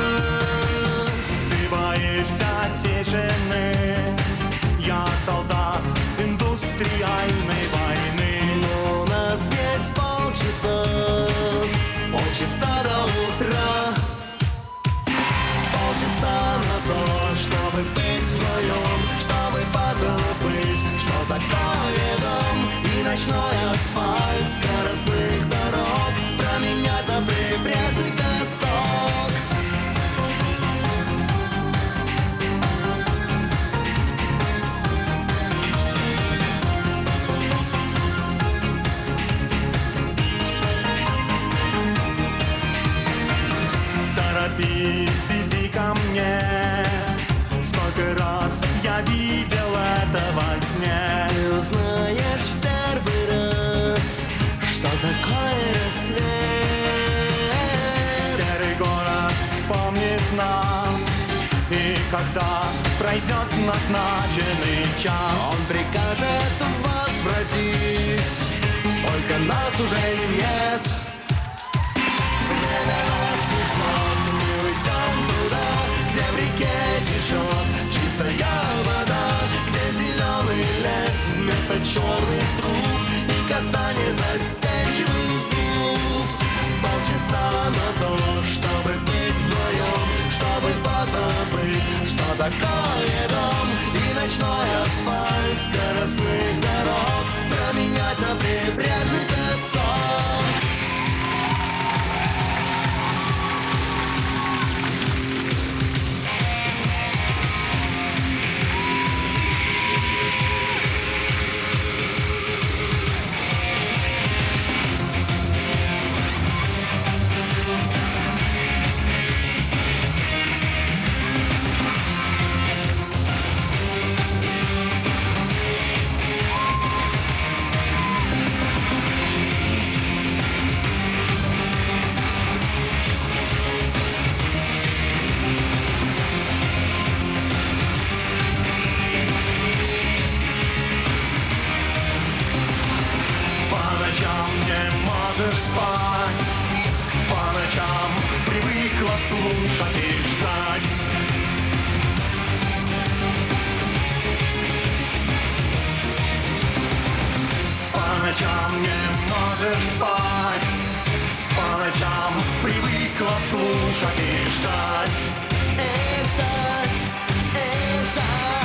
[SPEAKER 16] Ты боишься тишины, я солдат индустриальной войны.
[SPEAKER 9] Но у нас есть полчаса, полчаса до утра. Полчаса на то, чтобы быть вдвоем, чтобы позабыть, что такое дом. И ночной асфальт скоростных дорог променять на прибрежный песок.
[SPEAKER 16] Торопись, иди ко мне. Сколько раз я видел это во сне.
[SPEAKER 9] Ты узнаешь в первый раз, что такое рассвет.
[SPEAKER 16] Серый город помнит нас, и когда пройдет назначенный час,
[SPEAKER 9] он прикажет возвратись, только нас уже нет. Время нас не ждет, мы уйдем туда, где в реке течет чистая вода, где зеленый лес вместо черных труб и касание застенчивых губ. Полчаса на то, чтобы быть вдвоем, чтобы позабыть, что такое дом. И ночной асфальт скоростных дорог променять на прибрежный песок.
[SPEAKER 16] Спать. По ночам привыкла слушать и ждать. По ночам не можешь спать. По ночам привыкла слушать и ждать. И ждать, и ждать.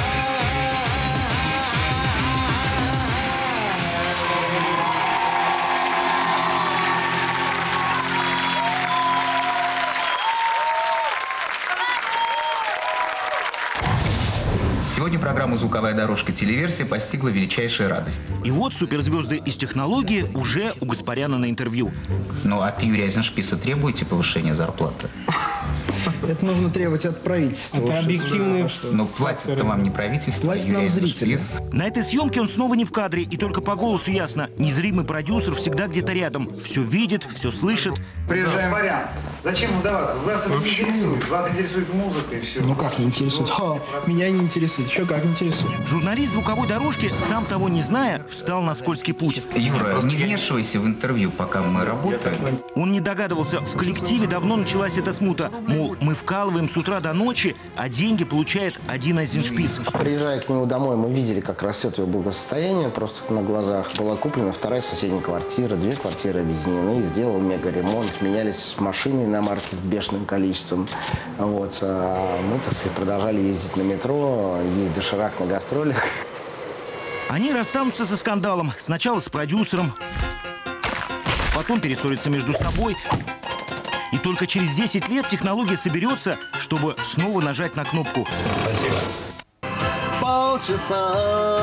[SPEAKER 15] Сегодня программу «Звуковая дорожка. Телеверсия» постигла величайшая радость.
[SPEAKER 1] И вот суперзвезды из технологии уже у Гаспаряна на интервью.
[SPEAKER 15] Но от Юрия Айзеншписа требуете повышения зарплаты?
[SPEAKER 17] Это нужно требовать от правительства.
[SPEAKER 10] Это объективные...
[SPEAKER 15] Но платит-то вам не правительство,
[SPEAKER 17] платит нам зрители.
[SPEAKER 1] На этой съемке он снова не в кадре, и только по голосу ясно. Незримый продюсер всегда где-то рядом. Все видит, все слышит.
[SPEAKER 18] Приезжаем. Вариант. Зачем вдаваться? Вас это не интересует. Вас интересует музыка и все.
[SPEAKER 17] Ну как не интересует? Ха, меня не интересует. Еще как интересует.
[SPEAKER 1] Журналист звуковой дорожки, сам того не зная, встал на скользкий путь.
[SPEAKER 15] Юра, не вмешивайся в интервью, пока мы работаем.
[SPEAKER 1] Он не догадывался, в коллективе давно началась эта смута. Мол, мы вкалываем с утра до ночи, а деньги получает один Айзеншпис.
[SPEAKER 8] Приезжая к нему домой, мы видели, как растет его благосостояние просто на глазах. Была куплена вторая соседняя квартира, две квартиры объединены, сделал мега-ремонт, менялись машины на марке с бешеным количеством. Вот. А мы, так сказать, продолжали ездить на метро, ездить доширак на гастролях.
[SPEAKER 1] Они расстанутся со скандалом. Сначала с продюсером, потом перессорятся между собой. И только через десять лет технология соберется, чтобы снова нажать на кнопку.
[SPEAKER 2] Спасибо. Полчаса,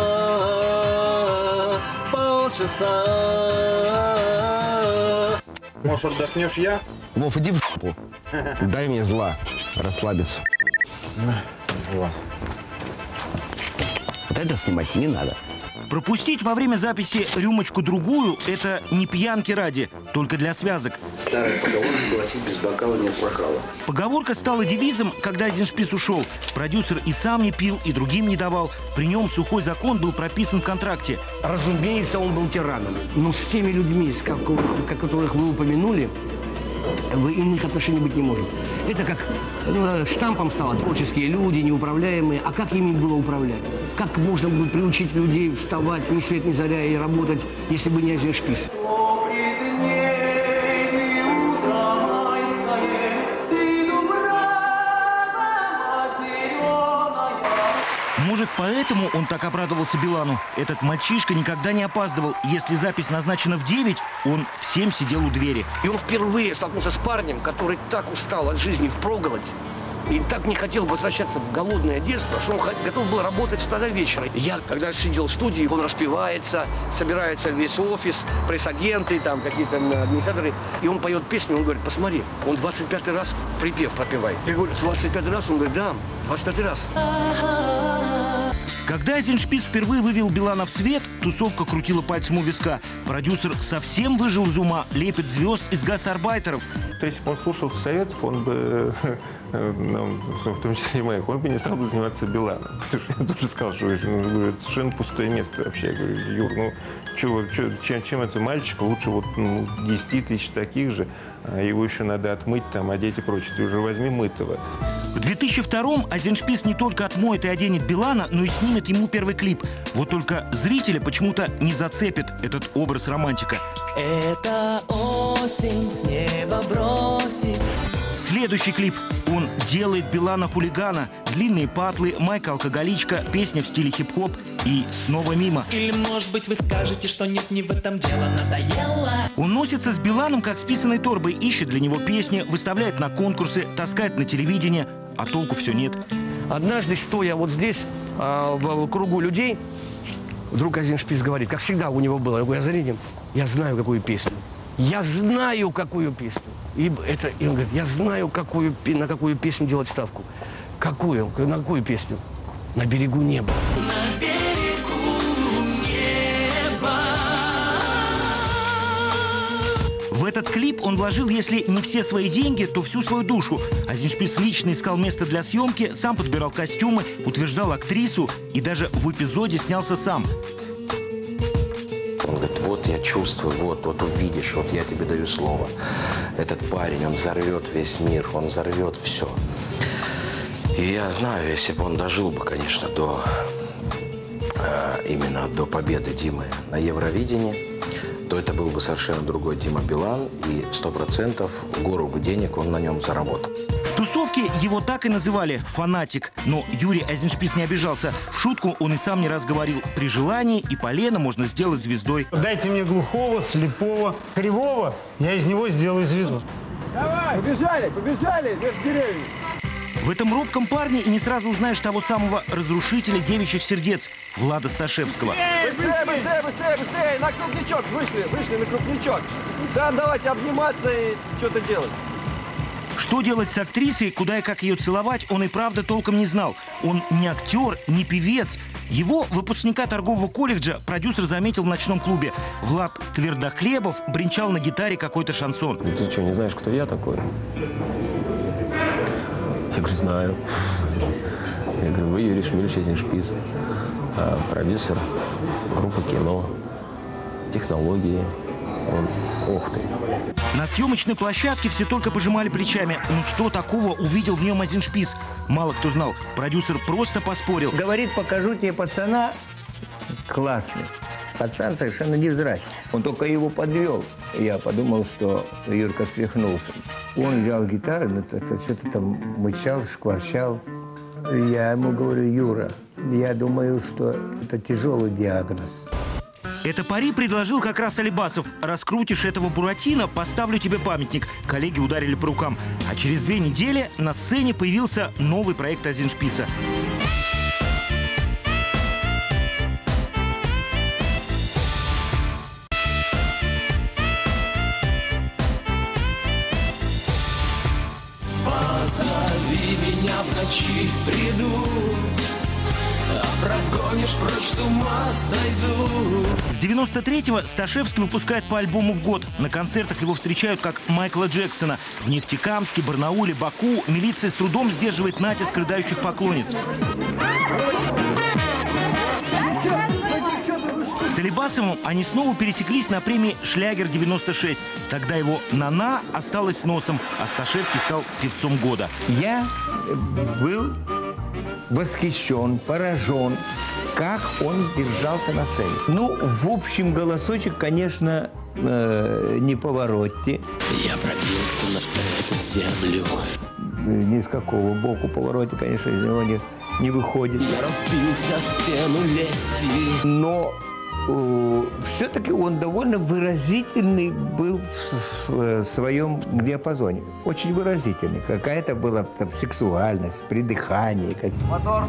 [SPEAKER 2] полчаса.
[SPEAKER 18] Может, отдохнешь я?
[SPEAKER 8] Вов, иди в жопу. Дай мне зла расслабиться.
[SPEAKER 18] Зла.
[SPEAKER 8] Вот это снимать не надо.
[SPEAKER 1] Пропустить во время записи рюмочку-другую – это не пьянки ради, только для связок.
[SPEAKER 8] Старая поговорка гласит: без бокала нет вокала.
[SPEAKER 1] Поговорка стала девизом, когда Айзеншпис ушел. Продюсер и сам не пил, и другим не давал. При нем сухой закон был прописан в контракте.
[SPEAKER 19] Разумеется, он был тираном. Но с теми людьми, с которых, которых вы упомянули, вы иных отношений быть не может. Это как ну, штампом стало творческие люди, неуправляемые. А как ими было управлять? Как можно было приучить людей вставать ни свет ни заря и работать, если бы не Айзеншпис?
[SPEAKER 1] Может, поэтому он так обрадовался Билану? Этот мальчишка никогда не опаздывал. Если запись назначена в девять, он в семь сидел у двери.
[SPEAKER 19] И он впервые столкнулся с парнем, который так устал от жизни впроголодь и так не хотел возвращаться в голодное детство, что он готов был работать с утра до вечера. Я, когда сидел в студии, он распевается, собирается весь офис, пресс-агенты, там какие-то администраторы, и он поет песню, он говорит: посмотри, он двадцать пятый раз припев пропевает. Я говорю: двадцать пятый раз? Он говорит: да, двадцать пятый раз.
[SPEAKER 1] Когда Айзеншпис впервые вывел Билана в свет, тусовка крутила пальцем у виска. Продюсер совсем выжил из ума, лепит звезд из гастарбайтеров.
[SPEAKER 25] То есть, если бы он слушался советов, он бы, ну, в том числе моих, он бы не стал бы заниматься Биланом. Потому что я тоже сказал, что ну, это совершенно пустое место вообще. Я говорю: Юр, ну, чё, чё, чем, чем это мальчик? Лучше вот ну, десять тысяч таких же, а его еще надо отмыть, там, одеть и прочее. Ты уже возьми мытого.
[SPEAKER 1] В две тысячи втором Айзеншпис не только отмоет и оденет Билана, но и снимет ему первый клип. Вот только зрителя почему-то не зацепит этот образ романтика.
[SPEAKER 9] Это осень с неба бросит.
[SPEAKER 1] Следующий клип. Он делает Билана хулигана. Длинные патлы, майка-алкоголичка, песня в стиле хип-хоп и снова мимо.
[SPEAKER 9] Или, может быть, вы скажете, что нет, не в этом дело, надоело.
[SPEAKER 1] Он носится с Биланом, как с писаной торбой, ищет для него песни, выставляет на конкурсы, таскает на телевидение, а толку все нет.
[SPEAKER 19] Однажды, стоя вот здесь, э, в кругу людей, вдруг Айзеншпис говорит, как всегда у него было: я говорю: Азаридин, я знаю, какую песню. Я знаю, какую песню. И, это, и он говорит: я знаю, какую, на какую песню делать ставку. Какую? На какую песню? На берегу неба.
[SPEAKER 9] На берегу неба.
[SPEAKER 1] В этот клип он вложил, если не все свои деньги, то всю свою душу. Айзеншпис лично искал место для съемки, сам подбирал костюмы, утверждал актрису и даже в эпизоде снялся сам.
[SPEAKER 8] Он говорит: вот я чувствую, вот, вот увидишь, вот я тебе даю слово. Этот парень, он взорвет весь мир, он взорвет все. И я знаю, если бы он дожил бы, конечно, до э, именно до победы Димы на Евровидении, то это был бы совершенно другой Дима Билан, и сто процентов гору бы денег он на нем заработал.
[SPEAKER 1] В тусовке его так и называли – фанатик. Но Юрий Айзеншпис не обижался. В шутку он и сам не раз говорил: при желании и полено можно сделать звездой.
[SPEAKER 10] Дайте мне глухого, слепого, кривого, я из него сделаю звезду.
[SPEAKER 18] Давай, побежали, побежали, между деревьями.
[SPEAKER 1] В этом робком парне и не сразу узнаешь того самого разрушителя девичьих сердец – Влада Сташевского.
[SPEAKER 18] Быстрее, быстрее, быстрее, быстрее, на крупничок вышли, вышли на крупничок. Да, давайте обниматься и что-то делать.
[SPEAKER 1] Что делать с актрисой, куда и как ее целовать, он и правда толком не знал. Он не актер, не певец. Его, выпускника торгового колледжа, продюсер заметил в ночном клубе. Влад Твердохлебов бренчал на гитаре какой-то шансон.
[SPEAKER 20] Ты что, не знаешь, кто я такой? Я говорю, знаю. Я говорю, вы Юрий Шмелевич Эйзеншпис, продюсер группы кино, технологии. Он, ох ты.
[SPEAKER 1] На съемочной площадке все только пожимали плечами. Ну что такого увидел в нем Эйзеншпис? Мало кто знал. Продюсер просто поспорил.
[SPEAKER 21] Говорит, покажу тебе пацана классный. Пацан совершенно невзрачный. Он только его подвел. Я подумал, что Юрка свихнулся. Он взял гитару, что-то там мычал, шкварчал. Я ему говорю, Юра, я думаю, что это тяжелый диагноз.
[SPEAKER 1] Это пари предложил как раз Алибасов. Раскрутишь этого Буратино, поставлю тебе памятник. Коллеги ударили по рукам. А через две недели на сцене появился новый проект Эйзеншписа.
[SPEAKER 7] Позови меня в ночи, приду. А прогонишь прочь, с ума сойду.
[SPEAKER 1] С девяносто третьего Сташевский выпускает по альбому в год. На концертах его встречают как Майкла Джексона. В Нефтекамске, Барнауле, Баку милиция с трудом сдерживает натиск рыдающих поклонниц. С Алибасовым они снова пересеклись на премии «Шлягер девяносто шесть». Тогда его «Нана» осталась с носом, а Сташевский стал певцом года.
[SPEAKER 21] Я был восхищен, поражен, как он держался на сцене. Ну, в общем, голосочек, конечно, э, не Паваротти.
[SPEAKER 7] Я пробился на эту землю.
[SPEAKER 21] Ни с какого боку Паваротти, конечно, из него не, не выходит.
[SPEAKER 7] Я разбился о стену лести.
[SPEAKER 21] Но э, все-таки он довольно выразительный был в, в, в своем диапазоне. Очень выразительный. Какая-то была там сексуальность, придыхание. Как...
[SPEAKER 9] Мотор.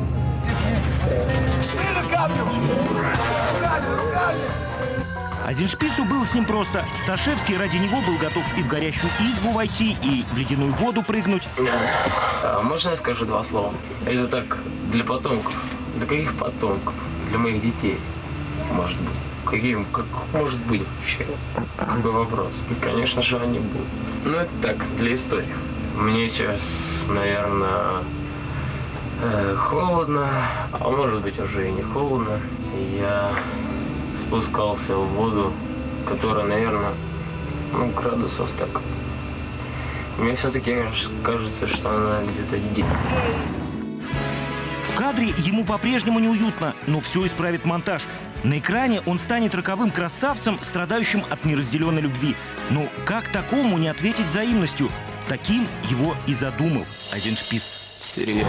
[SPEAKER 1] Эйзеншпису было с ним просто. Сташевский ради него был готов и в горящую избу войти, и в ледяную воду прыгнуть.
[SPEAKER 20] А можно я скажу два слова? Это так для потомков. Для каких потомков? Для моих детей, может быть. Каким, как может быть вообще? Какой вопрос? Конечно же, они будут. Ну, это так, для истории. Мне сейчас, наверное, э, холодно, а может быть уже и не холодно. Я спускался в воду, которая, наверное, ну, градусов так. Мне все-таки кажется, что она где-то десять.
[SPEAKER 1] В кадре ему по-прежнему неуютно, но все исправит монтаж. На экране он станет роковым красавцем, страдающим от неразделенной любви. Но как такому не ответить взаимностью? Таким его и задумал Эйзеншпис.
[SPEAKER 20] Серьезно.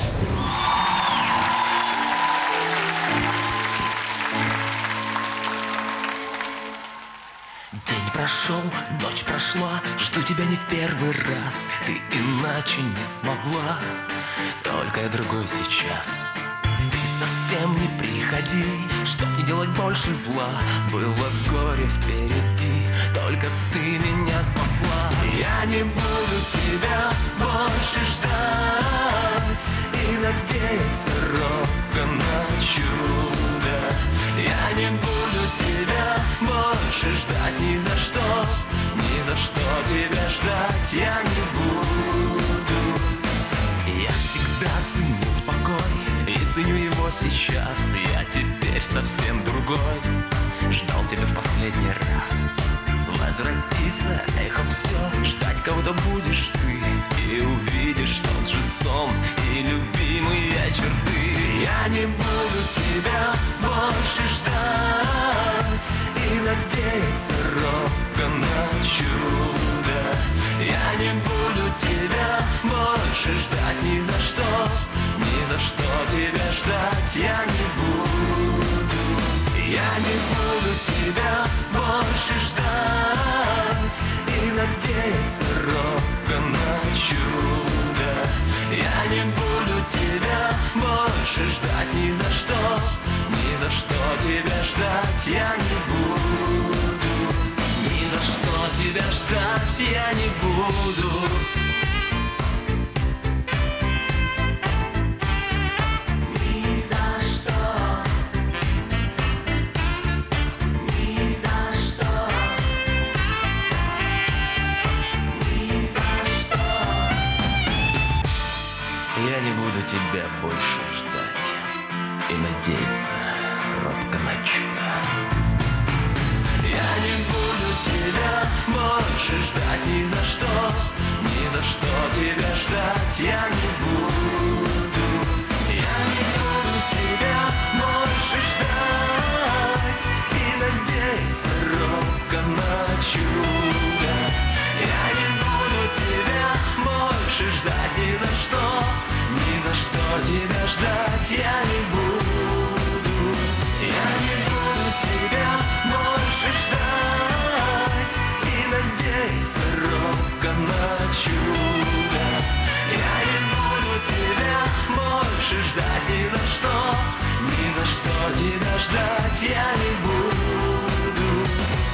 [SPEAKER 7] День прошел, ночь прошла, жду тебя не в первый раз. Ты иначе не смогла, только другой сейчас. Ты совсем не приходи, чтоб не делать больше зла. Было горе впереди, только ты меня спасла. Я не буду тебя больше ждать и надеяться робко на чудо. Я не буду тебя больше ждать ни за что, ни за что тебя ждать я не буду. Я всегда ценил покой и ценю его сейчас. Я теперь совсем другой, ждал тебя в последний раз. Возвратится эхом все, ждать кого-то будешь ты, и увидишь тот же сон и любимые черты. Я не буду тебя больше ждать и надеяться робко на чудо. Я не буду тебя больше ждать ни за что, ни за что тебя ждать я не буду. Я не буду тебя больше ждать и надеяться робко на чудо. Я не буду тебя больше ждать ни за что, ни за что тебя ждать я не буду. Ни за что тебя ждать я не буду. тебя ждать я не буду.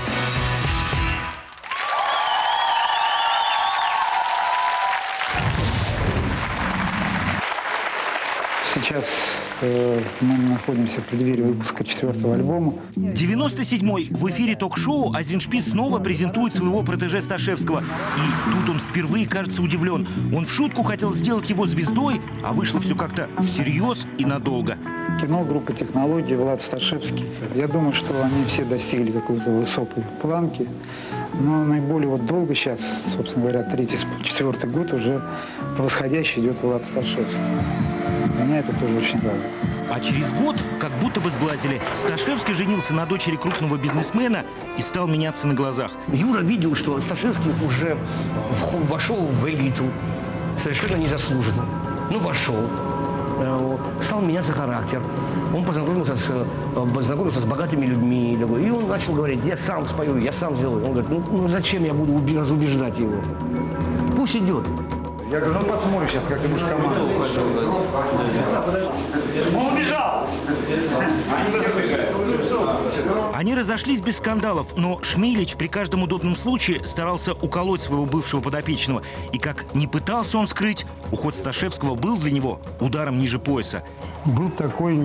[SPEAKER 12] Сейчас э, мы находимся в преддверии выпуска четвертого альбома.
[SPEAKER 1] девяносто седьмой. В эфире ток-шоу Азиншпис снова презентует своего протеже Сташевского. И тут он впервые, кажется, удивлен. Он в шутку хотел сделать его звездой, а вышло все как-то всерьез и надолго.
[SPEAKER 12] Кино, группа технологий, Влад Сташевский. Я думаю, что они все достигли какой-то высокой планки. Но наиболее вот долго сейчас, собственно говоря, третий, четвертый год уже по восходящей идет Влад Сташевский. Меня это тоже очень радует.
[SPEAKER 1] А через год, как будто бы сглазили, Сташевский женился на дочери крупного бизнесмена и стал меняться на глазах.
[SPEAKER 19] Юра видел, что Сташевский уже вошел в элиту, совершенно незаслуженно. Ну, вошел. Стал меняться характер. Он познакомился с, познакомился с богатыми людьми. И он начал говорить: я сам спою, я сам сделаю. Он говорит: ну, ну зачем я буду разубеждать его? Пусть идет.
[SPEAKER 12] Я говорю, ну посмотри сейчас, как ты будешь команду. Он убежал!
[SPEAKER 1] Они разошлись без скандалов, но Шмилич при каждом удобном случае старался уколоть своего бывшего подопечного. И как не пытался он скрыть, уход Сташевского был для него ударом ниже пояса.
[SPEAKER 14] Был такой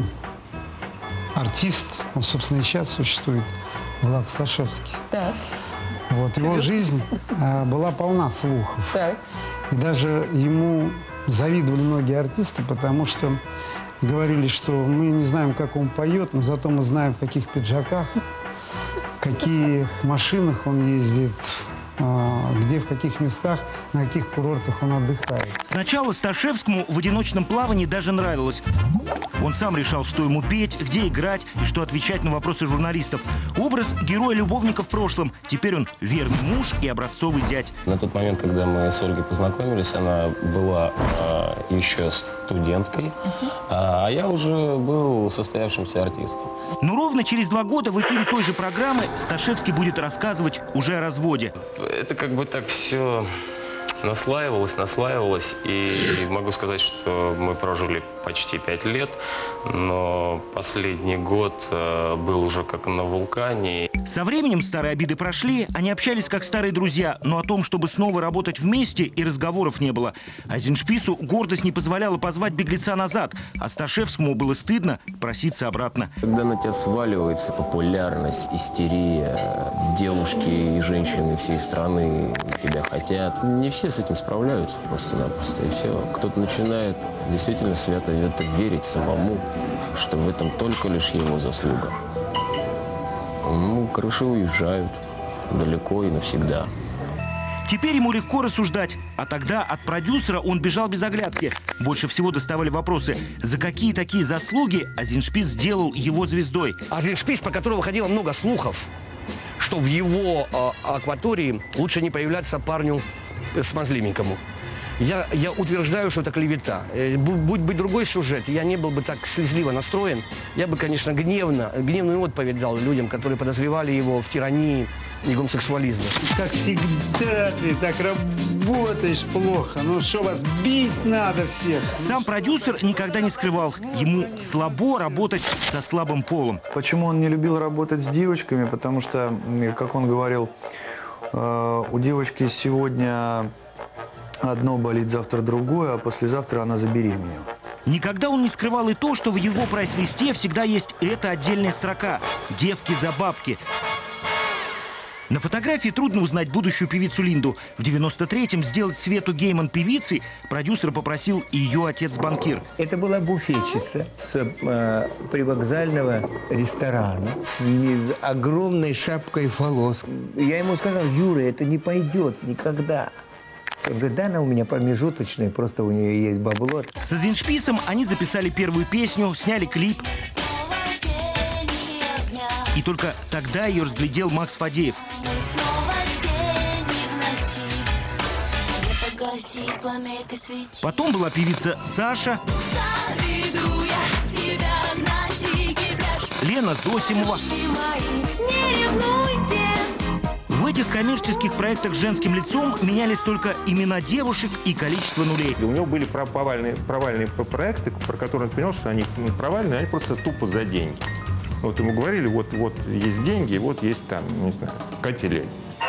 [SPEAKER 14] артист, он, собственно, и сейчас существует, Влад Сташевский.
[SPEAKER 3] Так.
[SPEAKER 14] Вот, его жизнь а, была полна слухов.
[SPEAKER 3] Так.
[SPEAKER 14] И даже ему завидовали многие артисты, потому что говорили, что мы не знаем, как он поет, но зато мы знаем, в каких пиджаках, в каких машинах он ездит, где, в каких местах, на каких курортах он отдыхает.
[SPEAKER 1] Сначала Сташевскому в одиночном плавании даже нравилось. Он сам решал, что ему петь, где играть и что отвечать на вопросы журналистов. Образ героя-любовника в прошлом. Теперь он верный муж и образцовый зять.
[SPEAKER 20] На тот момент, когда мы с Ольгой познакомились, она была э, еще студенткой, а я уже был состоявшимся артистом.
[SPEAKER 1] Но ровно через два года в эфире той же программы Сташевский будет рассказывать уже о разводе.
[SPEAKER 20] Это как бы так все наслаивалось, наслаивалось. И могу сказать, что мы прожили почти пять лет, но последний год э, был уже как на вулкане.
[SPEAKER 1] Со временем старые обиды прошли, они общались как старые друзья, но о том, чтобы снова работать вместе, и разговоров не было. Азиншпису гордость не позволяла позвать беглеца назад, а Сташевскому было стыдно проситься обратно.
[SPEAKER 20] Когда на тебя сваливается популярность, истерия, девушки и женщины всей страны тебя хотят, не все с этим справляются просто-напросто, и все. Кто-то начинает действительно свято в это верить самому, что в этом только лишь его заслуга. Ну, крыши уезжают далеко и навсегда.
[SPEAKER 1] Теперь ему легко рассуждать, а тогда от продюсера он бежал без оглядки. Больше всего доставали вопросы, за какие такие заслуги Азиншпис сделал его звездой.
[SPEAKER 19] Азиншпис, по которому ходило много слухов, что в его э, акватории лучше не появляться парню смазливенькому. Я, я утверждаю, что это клевета. Будь бы другой сюжет, я не был бы так слезливо настроен. Я бы, конечно, гневно, гневную отповедь дал людям, которые подозревали его в тирании и гомосексуализме.
[SPEAKER 10] Как всегда ты так работаешь плохо. Ну что, вас бить надо всех?
[SPEAKER 1] Сам продюсер никогда не скрывал. Ему слабо работать со слабым полом.
[SPEAKER 13] Почему он не любил работать с девочками? Потому что, как он говорил, у девочки сегодня одно болит, завтра другое, а послезавтра она забеременела.
[SPEAKER 1] Никогда он не скрывал и то, что в его прайс-листе всегда есть эта отдельная строка «Девки за бабки». На фотографии трудно узнать будущую певицу Линду. В девяносто третьем сделать Свету Гейман певицей продюсер попросил ее отец-банкир.
[SPEAKER 21] Это была буфетчица с э, привокзального ресторана с огромной шапкой волос. Я ему сказал: Юра, это не пойдет никогда. Он говорит: да, она у меня промежуточная, просто у нее есть бабло.
[SPEAKER 1] С Азиншписом они записали первую песню, сняли клип. И только тогда ее разглядел Макс Фадеев. Потом была певица Саша, Лена Зосимова. В этих коммерческих проектах с женским лицом менялись только имена девушек и количество нулей.
[SPEAKER 25] У него были провальные, провальные проекты, про которые он понял, что они провальные, они просто тупо за деньги. Вот ему говорили, вот, вот есть деньги, вот есть там, не знаю, котелень.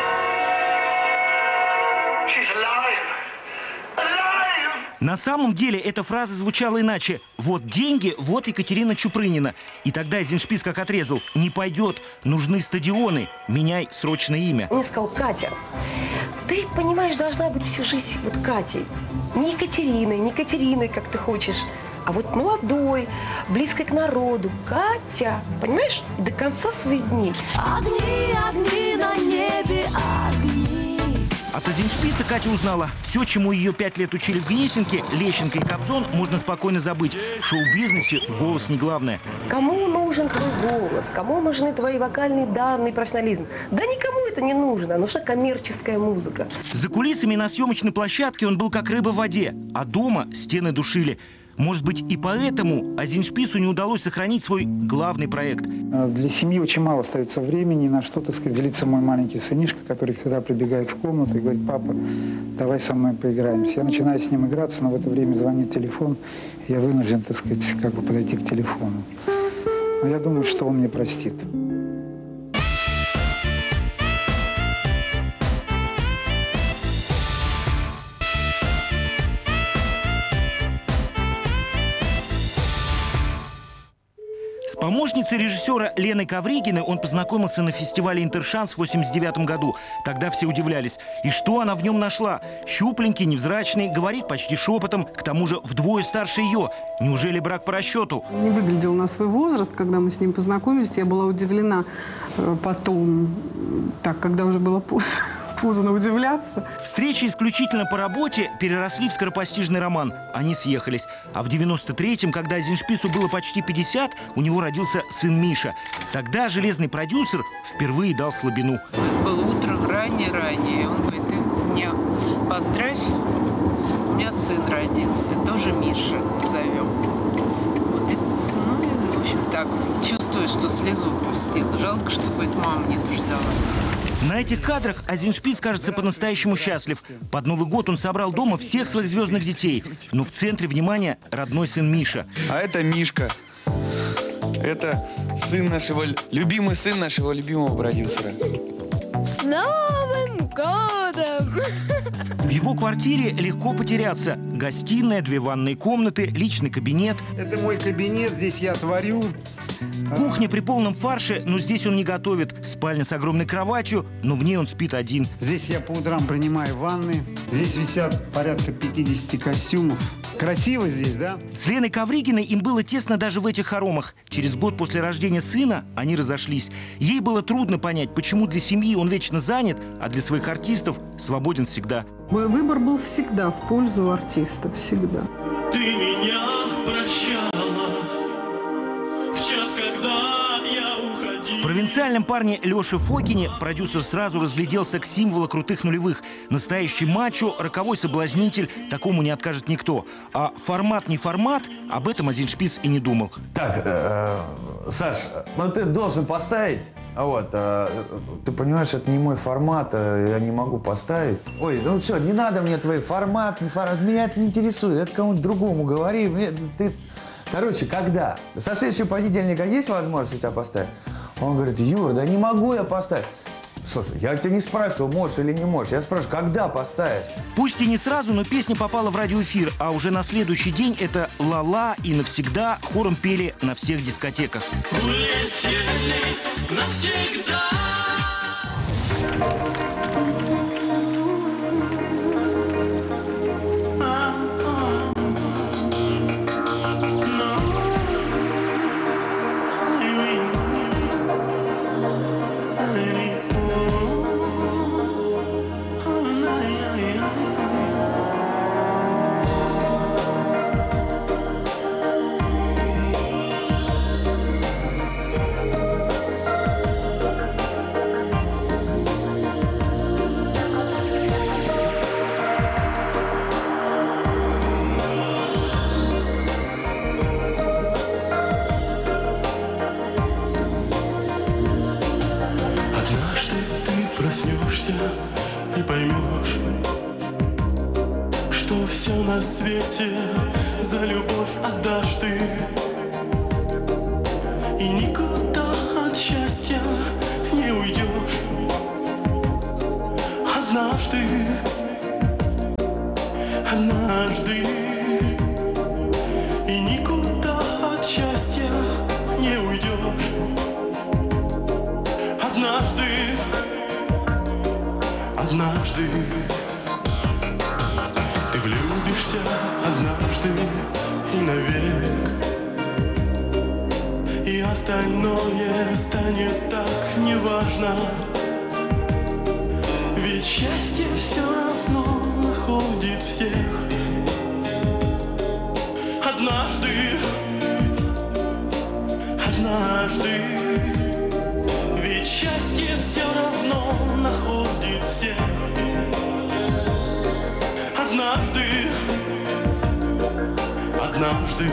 [SPEAKER 1] На самом деле эта фраза звучала иначе. Вот деньги, вот Екатерина Чупрынина. И тогда Зиншпиц как отрезал. Не пойдет, нужны стадионы, меняй срочно имя.
[SPEAKER 3] Он мне сказал: Катя, ты, понимаешь, должна быть всю жизнь вот Катей. Не Екатериной, не Екатериной, как ты хочешь, а вот молодой, близкой к народу. Катя, понимаешь, до конца своих дней.
[SPEAKER 6] Огни, огни на небе, огни.
[SPEAKER 1] От Зиншпица Катя узнала, все, чему ее пять лет учили в Гнесинке, Лещенко и Кобзон, можно спокойно забыть. В шоу-бизнесе голос не главное.
[SPEAKER 3] Кому нужен твой голос? Кому нужны твои вокальные данные, профессионализм? Да никому это не нужно. Нужна коммерческая музыка.
[SPEAKER 1] За кулисами на съемочной площадке он был как рыба в воде, а дома стены душили. Может быть, и поэтому Зиншпицу не удалось сохранить свой главный проект.
[SPEAKER 12] Для семьи очень мало остается времени на что, так сказать, делится мой маленький сынишка, который всегда прибегает в комнату и говорит: папа, давай со мной поиграемся. Я начинаю с ним играться, но в это время звонит телефон, и я вынужден, так сказать, как бы подойти к телефону. Но я думаю, что он мне простит.
[SPEAKER 1] С помощницей режиссера Леной Ковригиной он познакомился на фестивале «Интершанс» в восемьдесят девятом году. Тогда все удивлялись. И что она в нем нашла? Щупленький, невзрачный, говорит почти шепотом, к тому же вдвое старше ее. Неужели брак по расчету?
[SPEAKER 22] Не выглядел на свой возраст, когда мы с ним познакомились. Я была удивлена потом, так, когда уже было поздно. Поздно удивляться.
[SPEAKER 1] Встречи исключительно по работе переросли в скоропостижный роман. Они съехались. А в девяносто третьем, когда Зиншпицу было почти пятьдесят, у него родился сын Миша. Тогда железный продюсер впервые дал слабину.
[SPEAKER 23] Было утро ранее-ранее. Он говорит: ты меня поздравь, у меня сын родился, тоже Миша зовем. Вот и, ну, и, в общем, так, чувствую, что слезу пустила. Жалко, что, говорит, мама не дождалась.
[SPEAKER 1] На этих кадрах Зиншпиц, кажется, по-настоящему счастлив. Под Новый год он собрал дома всех своих звездных детей. Но в центре внимания родной сын Миша.
[SPEAKER 24] А это Мишка. Это сын нашего, любимый сын нашего любимого продюсера.
[SPEAKER 6] С Новым годом!
[SPEAKER 1] В его квартире легко потеряться. Гостиная, две ванные комнаты, личный кабинет.
[SPEAKER 10] Это мой кабинет, здесь я творю.
[SPEAKER 1] Кухня при полном фарше, но здесь он не готовит. Спальня с огромной кроватью, но в ней он спит один.
[SPEAKER 10] Здесь я по утрам принимаю ванны. Здесь висят порядка пятидесяти костюмов. Красиво здесь, да?
[SPEAKER 1] С Леной Ковригиной им было тесно даже в этих хоромах. Через год после рождения сына они разошлись. Ей было трудно понять, почему для семьи он вечно занят, а для своих артистов свободен всегда.
[SPEAKER 22] Выбор был всегда в пользу артиста, всегда.
[SPEAKER 16] Ты меня прощала в час, когда я уходил.
[SPEAKER 1] В провинциальном парне Леше Фокине продюсер сразу разгляделся к символу крутых нулевых. Настоящий мачо, роковой соблазнитель, такому не откажет никто. А формат не формат, об этом Зиншпиц и не думал.
[SPEAKER 13] Так, э, Саш, ну ты должен поставить. А вот, э, ты понимаешь, это не мой формат, э, я не могу поставить. Ой, ну все, не надо мне твой формат, не формат, меня это не интересует, это кому-то другому говори. Мне, ты... Короче, когда? Со следующего понедельника есть возможность тебя поставить? Он говорит: Юр, да не могу я поставить. Слушай, я тебя не спрашиваю, можешь или не можешь. Я спрашиваю, когда поставить?
[SPEAKER 1] Пусть и не сразу, но песня попала в радиоэфир, а уже на следующий день это «Ла-ла» и «Навсегда» хором пели на всех дискотеках.
[SPEAKER 16] Улетели навсегда. И поймешь, что все на свете за любовь отдашь ты, и никуда
[SPEAKER 9] однажды, однажды ты влюбишься однажды и навек, и остальное станет так неважно, ведь счастье все равно находит всех. Однажды, однажды, ведь счастье все равно находит всех. Однажды, однажды.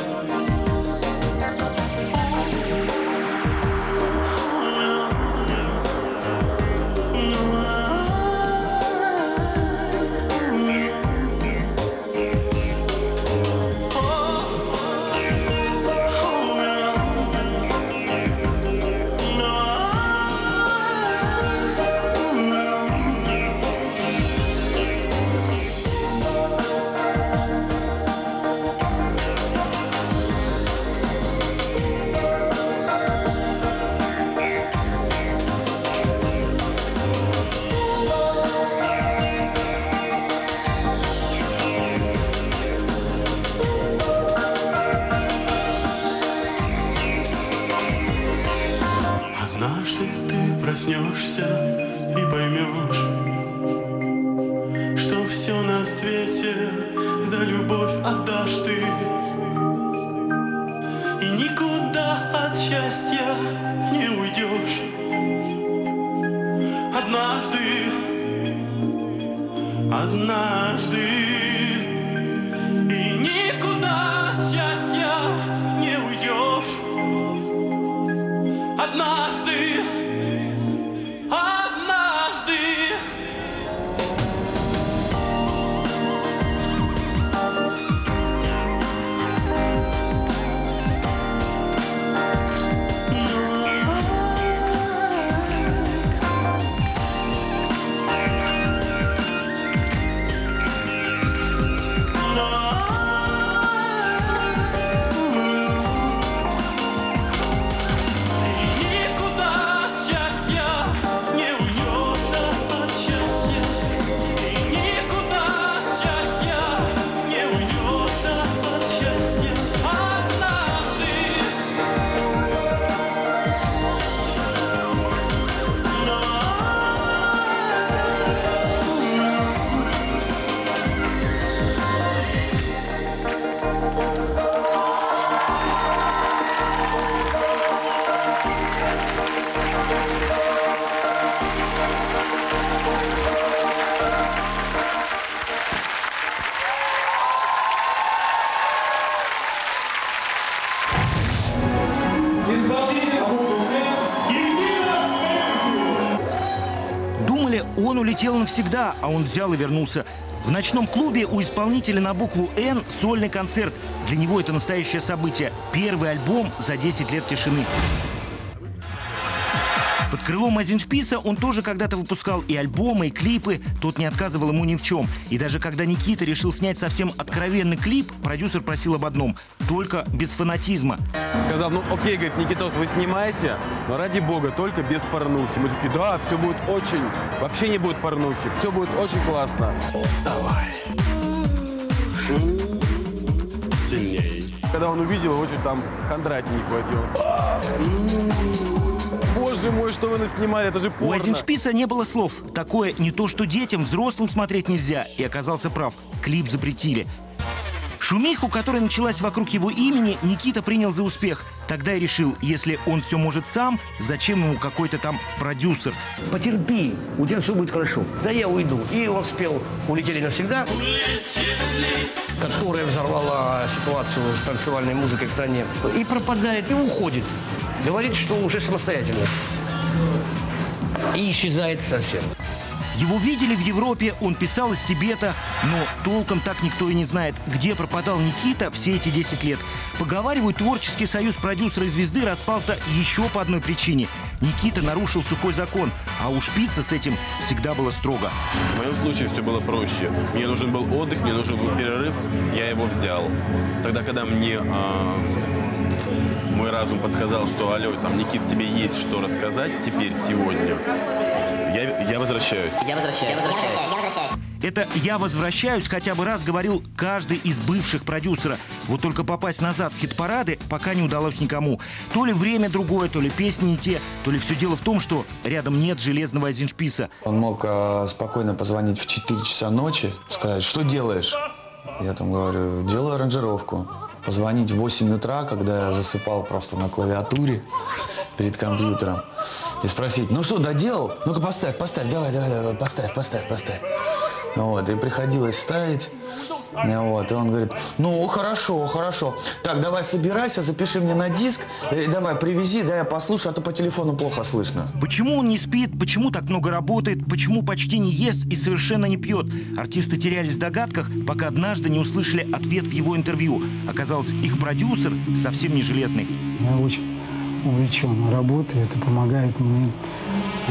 [SPEAKER 9] Однажды ты проснешься и поймешь, что все на свете за любовь отдашь ты, и никуда от счастья не уйдешь. Однажды, однажды, и никуда от счастья не уйдешь. Однажды, однажды.
[SPEAKER 1] Думали, он улетел навсегда, а он взял и вернулся. В ночном клубе у исполнителя на букву «Н» сольный концерт. Для него это настоящее событие. Первый альбом за десять лет тишины. Под крылом Айзеншписа он тоже когда-то выпускал и альбомы, и клипы. Тот не отказывал ему ни в чем. И даже когда Никита решил снять совсем откровенный клип, продюсер просил об одном – только без фанатизма.
[SPEAKER 4] Сказал, ну окей, говорит, Никитос, вы снимаете, но ради бога, только без порнухи. Мы такие, да, все будет очень, вообще не будет порнухи, все будет очень классно. Давай. Сильней. Когда он увидел, очень там Кондратий не хватило. Боже мой, что вы наснимали, это же порно.
[SPEAKER 1] У Айзеншписа не было слов. Такое не то, что детям, взрослым смотреть нельзя. И оказался прав. Клип запретили. Шумиху, которая началась вокруг его имени, Никита принял за успех. Тогда и решил, если он все может сам, зачем ему какой-то там продюсер?
[SPEAKER 19] Потерпи, у тебя все будет хорошо. Да я уйду. И он спел «Улетели навсегда», которая взорвала ситуацию с танцевальной музыкой в стране. И пропадает, и уходит. Говорит, что уже самостоятельно. И исчезает совсем.
[SPEAKER 1] Его видели в Европе, он писал из Тибета, но толком так никто и не знает, где пропадал Никита все эти десять лет. Поговаривают, творческий союз продюсера и звезды распался еще по одной причине. Никита нарушил сухой закон, а у Шпица с этим всегда было строго.
[SPEAKER 4] В моем случае все было проще. Мне нужен был отдых, мне нужен был перерыв, я его взял. Тогда, когда мне... А... мой разум подсказал, что, алло, там, Никит, тебе есть что рассказать теперь, сегодня, я, я возвращаюсь.
[SPEAKER 2] Я возвращаюсь. Я возвращаюсь. Я возвращаюсь.
[SPEAKER 1] Это «я возвращаюсь» хотя бы раз говорил каждый из бывших продюсера. Вот только попасть назад в хит-парады пока не удалось никому. То ли время другое, то ли песни не те, то ли все дело в том, что рядом нет железного Айзеншписа.
[SPEAKER 13] Он мог э, спокойно позвонить в четыре часа ночи, сказать, что делаешь? Я там говорю, делаю аранжировку. Позвонить в восемь утра, когда я засыпал просто на клавиатуре перед компьютером. И спросить, ну что, доделал? Ну-ка поставь, поставь, давай, давай, давай, поставь, поставь, поставь. Вот, и приходилось ставить. Вот, и он говорит, ну, хорошо, хорошо. Так, давай собирайся, запиши мне на диск, и давай привези, да я послушаю, а то по телефону плохо слышно.
[SPEAKER 1] Почему он не спит, почему так много работает, почему почти не ест и совершенно не пьет? Артисты терялись в догадках, пока однажды не услышали ответ в его интервью. Оказалось, их продюсер совсем не железный.
[SPEAKER 14] Я очень увлечен работой, это помогает мне э,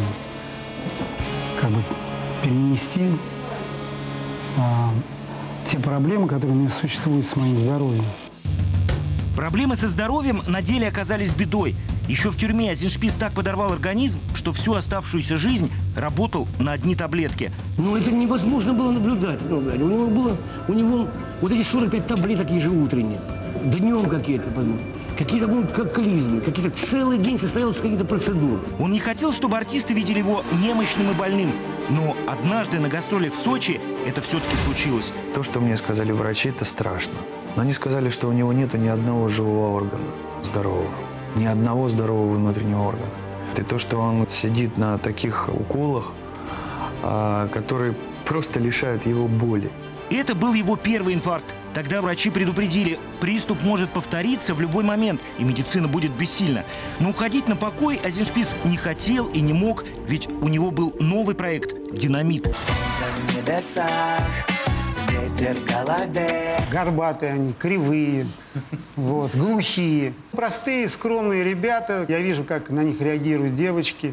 [SPEAKER 14] как бы перенести э, те проблемы, которые у меня существуют с моим здоровьем.
[SPEAKER 1] Проблемы со здоровьем на деле оказались бедой. Еще в тюрьме Айзеншпис так подорвал организм, что всю оставшуюся жизнь работал на одни таблетки.
[SPEAKER 19] Ну, это невозможно было наблюдать. Ну, у него было, у него вот эти сорок пять таблеток ежеутренне, днем какие-то, какие-то ну, как клизмы, какие-то целый день состоялись какие-то процедуры.
[SPEAKER 1] Он не хотел, чтобы артисты видели его немощным и больным. Но однажды на гастролях в Сочи это все-таки случилось.
[SPEAKER 13] То, что мне сказали врачи, это страшно. Но они сказали, что у него нету ни одного живого органа здорового. Ни одного здорового внутреннего органа. И то, что он сидит на таких уколах, которые просто лишают его боли.
[SPEAKER 1] Это был его первый инфаркт. Тогда врачи предупредили, приступ может повториться в любой момент, и медицина будет бессильна. Но уходить на покой Айзеншпис не хотел и не мог, ведь у него был новый проект «Динамит».
[SPEAKER 9] Солнце в небесах, ветер в голове.
[SPEAKER 14] Горбатые они, кривые, вот, глухие. Простые, скромные ребята. Я вижу, как на них реагируют девочки.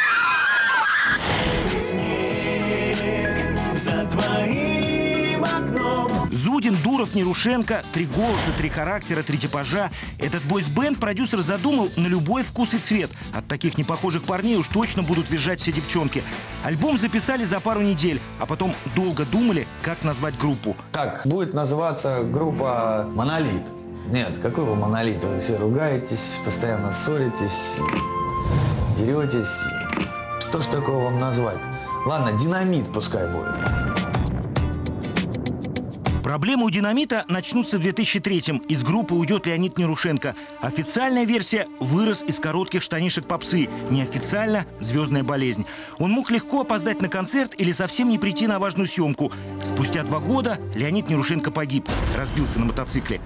[SPEAKER 9] За твоим окном.
[SPEAKER 1] Зудин, Дуров, Нерушенко, три голоса, три характера, три типажа. Этот бойс-бенд продюсер задумал на любой вкус и цвет. От таких непохожих парней уж точно будут визжать все девчонки. Альбом записали за пару недель, а потом долго думали, как назвать группу.
[SPEAKER 13] Так, будет называться группа «Монолит». Нет, какой вы монолит? Вы все ругаетесь, постоянно ссоритесь, деретесь. Что ж такого вам назвать? Ладно, «Динамит» пускай будет.
[SPEAKER 1] Проблемы у «Динамита» начнутся в две тысячи третьем. Из группы уйдет Леонид Нерушенко. Официальная версия – вырос из коротких штанишек попсы. Неофициально – звездная болезнь. Он мог легко опоздать на концерт или совсем не прийти на важную съемку. Спустя два года Леонид Нерушенко погиб. Разбился на мотоцикле.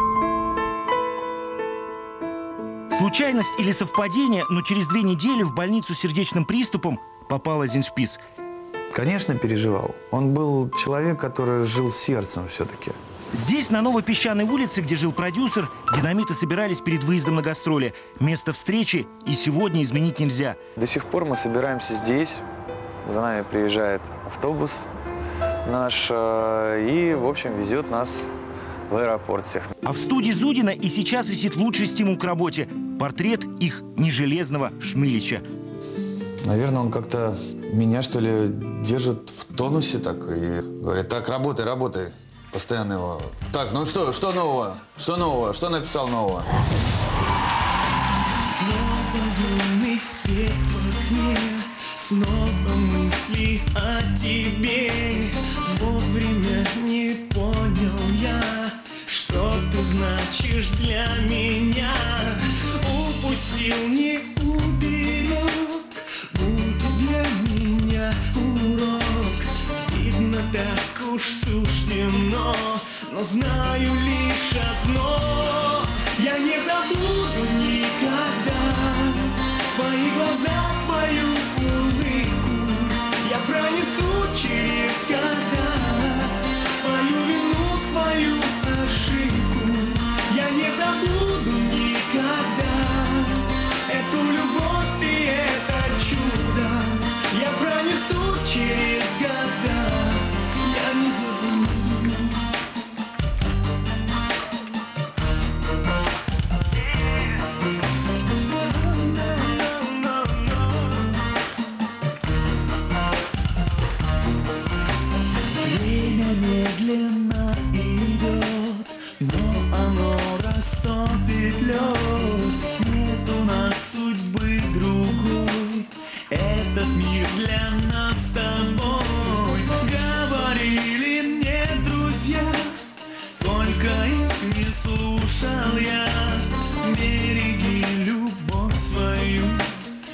[SPEAKER 1] Случайность или совпадение, но через две недели в больницу с сердечным приступом попал Айзеншпис.
[SPEAKER 13] Конечно, переживал. Он был человек, который жил сердцем все-таки.
[SPEAKER 1] Здесь, на Новой Песчаной улице, где жил продюсер, «Динамиты» собирались перед выездом на гастроли. Место встречи и сегодня изменить нельзя.
[SPEAKER 13] До сих пор мы собираемся здесь. За нами приезжает автобус наш и, в общем, везет нас в аэропорт всех.
[SPEAKER 1] А в студии Зудина и сейчас висит лучший стимул к работе – портрет их нежелезного Шмилича.
[SPEAKER 13] Наверное, он как-то меня, что ли, держит в тонусе так и говорит, так, работай, работай. Постоянно его. Так, ну что, что нового? Что нового? Что написал нового?
[SPEAKER 9] Снова лунный свет в окне, снова мысли о тебе. Вовремя не понял я, что ты значишь для меня. Упустил, не уберег, будет для меня урок. Видно, так уж суждено, но знаю лишь одно. Я не забуду никогда твои глаза, твою улыбку. Я пронесу через года свою вину, свою ошибку. Я не забуду никогда эту любовь и это чудо. Я пронесу через года, я не забуду.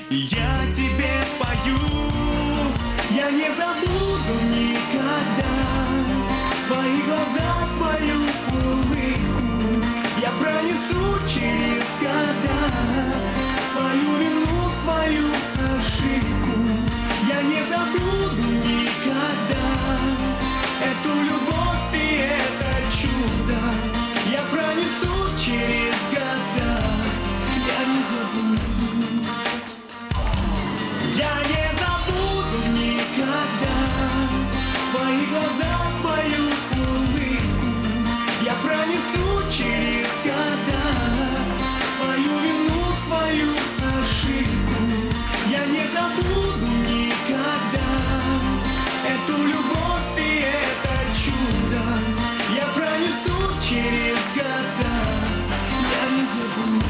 [SPEAKER 9] и я тебе пою. Я не забуду никогда твои глаза, твою улыбку. Я пронесу через года свою вину, свою ошибку. Я не забуду никогда эту любовь и это чудо. Я пронесу через года, я не забуду. Я не забуду никогда твои глаза, твою улыбку. Я пронесу через года свою вину, свою ошибку. Я не забуду никогда эту любовь и это чудо. Я пронесу через года, я не забуду.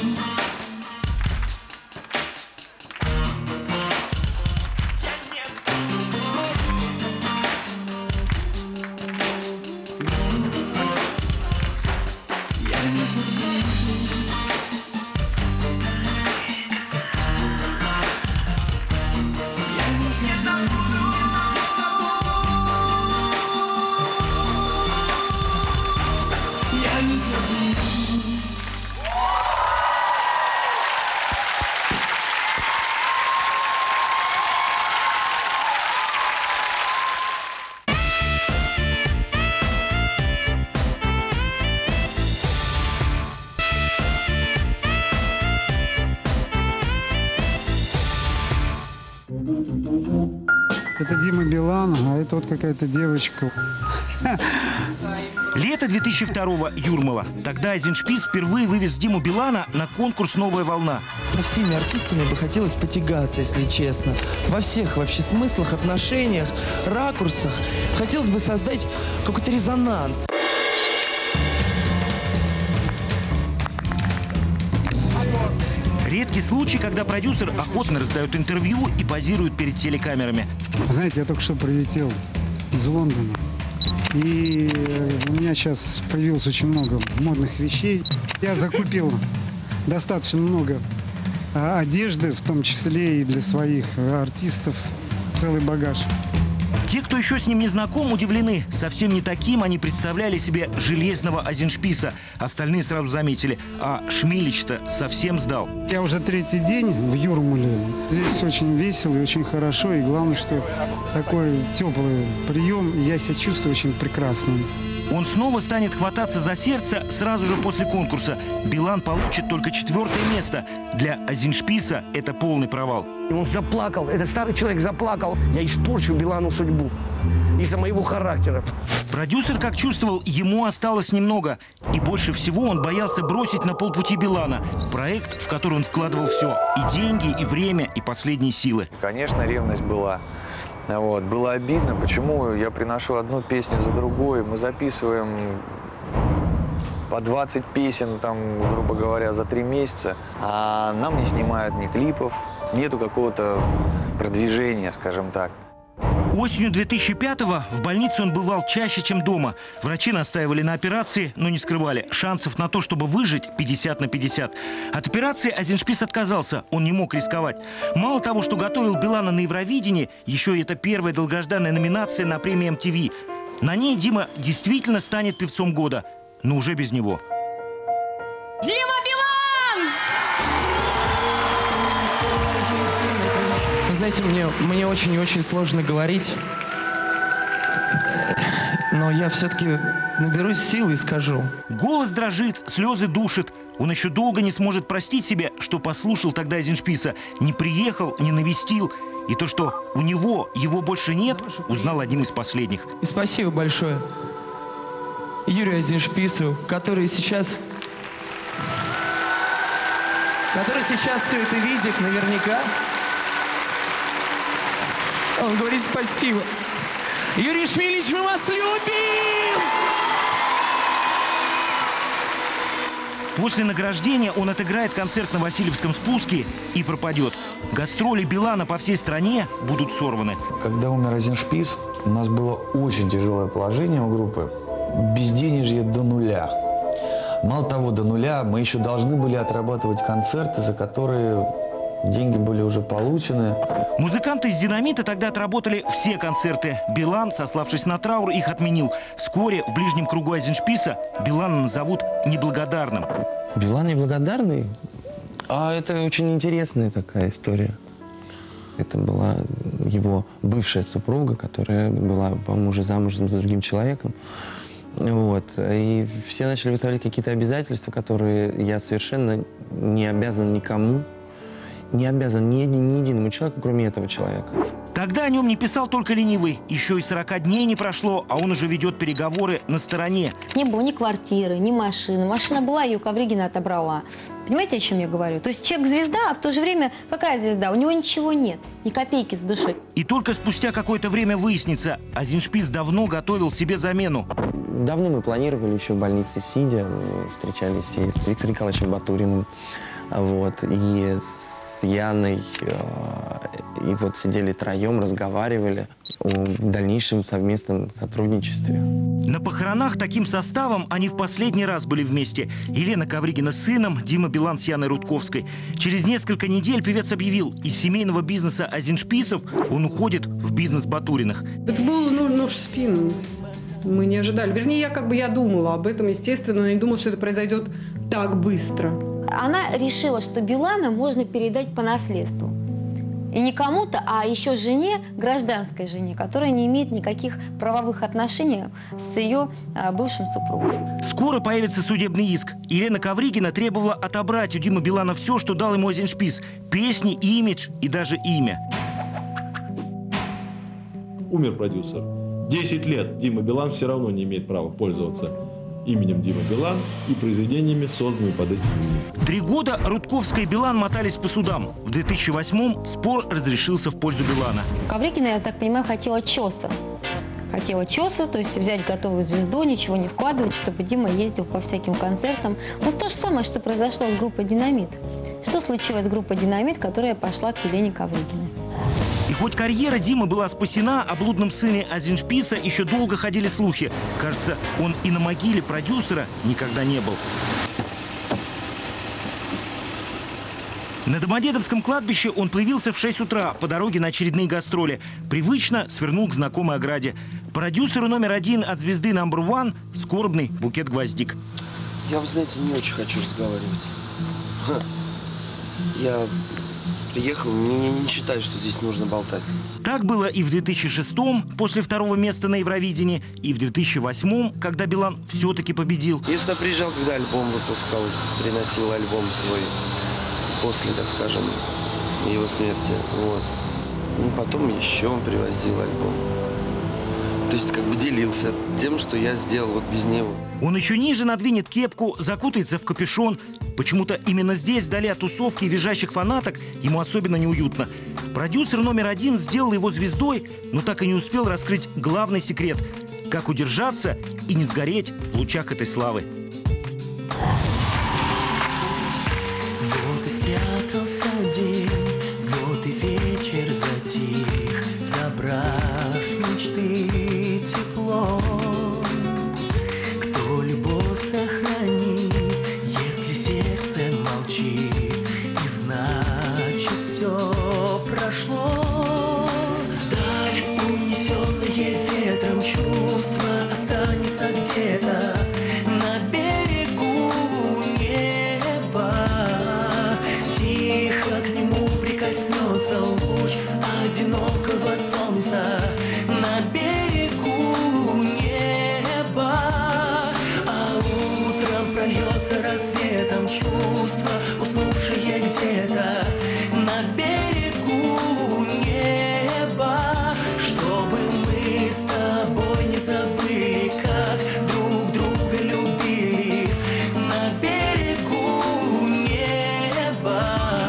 [SPEAKER 14] Это Дима Билан, а это вот какая-то девочка.
[SPEAKER 1] Лето две тысячи второго, Юрмала. Тогда Айзеншпис впервые вывез Диму Билана на конкурс «Новая волна».
[SPEAKER 5] Со всеми артистами бы хотелось потягаться, если честно. Во всех вообще смыслах, отношениях, ракурсах. Хотелось бы создать какой-то резонанс.
[SPEAKER 1] Редкий случай, когда продюсер охотно раздает интервью и позирует перед телекамерами.
[SPEAKER 14] Знаете, я только что прилетел из Лондона. И у меня сейчас появилось очень много модных вещей. Я закупил достаточно много одежды, в том числе и для своих артистов. Целый багаж.
[SPEAKER 1] Те, кто еще с ним не знаком, удивлены. Совсем не таким они представляли себе железного Айзеншписа. Остальные сразу заметили, а Шмилич-то совсем сдал.
[SPEAKER 14] Я уже третий день в Юрмале. Здесь очень весело и очень хорошо. И главное, что такой теплый прием. И я себя чувствую очень прекрасным.
[SPEAKER 1] Он снова станет хвататься за сердце сразу же после конкурса. Билан получит только четвертое место. Для Айзеншписа это полный провал.
[SPEAKER 19] Он заплакал, этот старый человек заплакал. Я испорчу Билану судьбу из-за моего характера.
[SPEAKER 1] Продюсер, как чувствовал, ему осталось немного. И больше всего он боялся бросить на полпути Билана. Проект, в который он вкладывал все. И деньги, и время, и последние силы.
[SPEAKER 13] Конечно, ревность была. Вот. Было обидно, почему я приношу одну песню за другой. Мы записываем по двадцать песен, там, грубо говоря, за три месяца. А нам не снимают ни клипов, нету какого-то продвижения, скажем так.
[SPEAKER 1] Осенью две тысячи пятого в больнице он бывал чаще, чем дома. Врачи настаивали на операции, но не скрывали. Шансов на то, чтобы выжить, пятьдесят на пятьдесят. От операции Айзеншпис отказался. Он не мог рисковать. Мало того, что готовил Билана на Евровидении, еще и это первая долгожданная номинация на премии эм ти ви. На ней Дима действительно станет певцом года, но уже без него.
[SPEAKER 6] Дима Билан!
[SPEAKER 5] Вы знаете, мне, мне очень и очень сложно говорить, но я все-таки наберусь сил и скажу.
[SPEAKER 1] Голос дрожит, слезы душат. Он еще долго не сможет простить себе, что послушал тогда Айзеншписа, не приехал, не навестил. И то, что у него его больше нет, узнал одним из последних.
[SPEAKER 5] И спасибо большое Юрию Айзеншпису, который сейчас, который сейчас все это видит наверняка. Он говорит спасибо. Юрий Шмилич, мы вас любим!
[SPEAKER 1] После награждения он отыграет концерт на Васильевском спуске и пропадет. Гастроли Билана по всей стране будут сорваны.
[SPEAKER 13] Когда умер Айзеншпис, у нас было очень тяжелое положение у группы. Безденежье до нуля. Мало того, до нуля мы еще должны были отрабатывать концерты, за которые деньги были уже получены.
[SPEAKER 1] Музыканты из «Динамита» тогда отработали все концерты. Билан, сославшись на траур, их отменил. Вскоре в ближнем кругу Айзеншписа Билана назовут неблагодарным.
[SPEAKER 5] Билан неблагодарный? А это очень интересная такая история. Это была его бывшая супруга, которая была, по-моему, уже замужем за другим человеком. Вот. И все начали выставлять какие-то обязательства, которые я совершенно не обязан никому, не обязан ни, ни единому человеку, кроме этого человека.
[SPEAKER 1] Тогда о нем не писал только ленивый. Еще и сорока дней не прошло, а он уже ведет переговоры на стороне.
[SPEAKER 8] Не было ни квартиры, ни машины. Машина была, ее Ковригина отобрала. Понимаете, о чем я говорю? То есть человек звезда, а в то же время какая звезда? У него ничего нет, ни копейки с душой.
[SPEAKER 1] И только спустя какое-то время выяснится, Айзеншпис давно готовил себе замену.
[SPEAKER 5] Давно мы планировали, еще в больнице сидя, мы встречались и с Виктором Николаевичем Батуриным, вот, и с Яной, и вот сидели троем, разговаривали о дальнейшем совместном сотрудничестве.
[SPEAKER 1] На похоронах таким составом они в последний раз были вместе. Елена Ковригина с сыном, Дима Билан с Яной Рудковской. Через несколько недель певец объявил, из семейного бизнеса Айзеншписов он уходит в бизнес Батуриных.
[SPEAKER 22] Это был ну, нож в спину. Мы не ожидали. Вернее, я как бы я думала об этом, естественно, но не думала, что это произойдет так быстро.
[SPEAKER 8] Она решила, что Билана можно передать по наследству. И не кому-то, а еще жене, гражданской жене, которая не имеет никаких правовых отношений с ее а, бывшим супругом.
[SPEAKER 1] Скоро появится судебный иск. Елена Ковригина требовала отобрать у Димы Билана все, что дал ему Айзеншпис. Песни, имидж и даже имя.
[SPEAKER 11] Умер продюсер. десять лет Дима Билан все равно не имеет права пользоваться именем Дима Билан и произведениями, созданными под этим именем.
[SPEAKER 1] Три года Рудковская и Билан мотались по судам. В две тысячи восьмом спор разрешился в пользу Билана.
[SPEAKER 8] Ковригина, я так понимаю, хотела чеса. Хотела чеса, то есть взять готовую звезду, ничего не вкладывать, чтобы Дима ездил по всяким концертам. Ну, то же самое, что произошло с группой «Динамит». Что случилось с группой «Динамит», которая пошла к Елене Ковригиной?
[SPEAKER 1] И хоть карьера Димы была спасена, о блудном сыне Айзеншписа еще долго ходили слухи. Кажется, он и на могиле продюсера никогда не был. На Домодедовском кладбище он появился в шесть утра по дороге на очередные гастроли. Привычно свернул к знакомой ограде. Продюсеру номер один от звезды номер один скорбный букет гвоздик.
[SPEAKER 15] Я, вы знаете, не очень хочу разговаривать. Ха. Я приехал, не, не считаю, что здесь нужно болтать.
[SPEAKER 1] Так было и в две тысячи шестом, после второго места на Евровидении, и в две тысячи восьмом, когда Билан все-таки победил.
[SPEAKER 15] Я сюда приезжал, когда альбом выпускал, приносил альбом свой после, так скажем, его смерти. Вот. Ну, потом еще он привозил альбом. То есть как бы делился тем, что я сделал вот без него.
[SPEAKER 1] Он еще ниже надвинет кепку, закутается в капюшон. Почему-то именно здесь, вдали от тусовки и визжащих фанаток, ему особенно неуютно. Продюсер номер один сделал его звездой, но так и не успел раскрыть главный секрет – как удержаться и не сгореть в лучах этой славы.
[SPEAKER 7] Вот и спрятался день, вот и вечер затих, забрав мечты тепло. Кто любовь сохранит, если сердце молчит, и значит все прошло. Вдаль унесенное ветром чувство останется где-то на берегу неба. Тихо к нему прикоснется луч одинокого солнца на берегу неба. А утром прольется рассветом чувство, уснувшее где-то на берегу неба. Чтобы мы с тобой не забыли, как друг друга любили на берегу неба.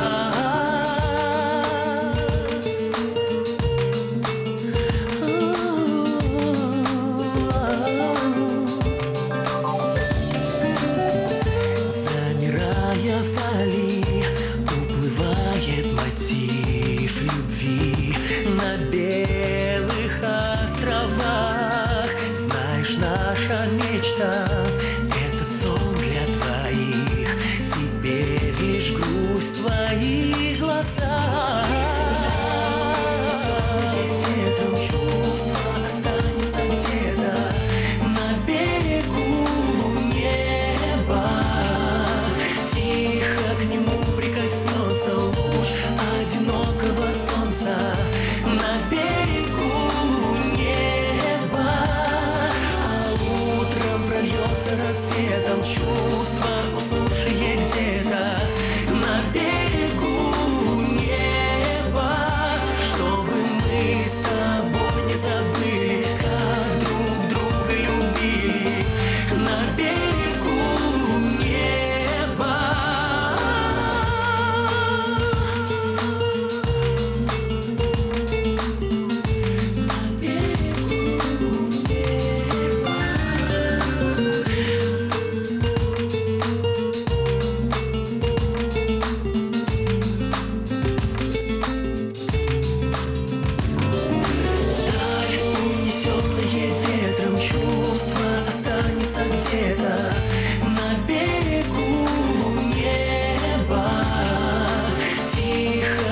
[SPEAKER 7] Замирая вдали, уплывает мотив любви на белых островах. Знаешь, наша мечта — этот сон для двоих. Теперь лишь грусть в твоих глазах.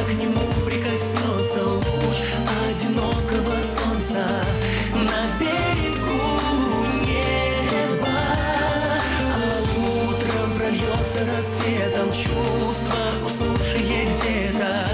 [SPEAKER 7] к нему прикоснется луч одинокого солнца на берегу неба. А утром прольется рассветом чувства, уснувшие где-то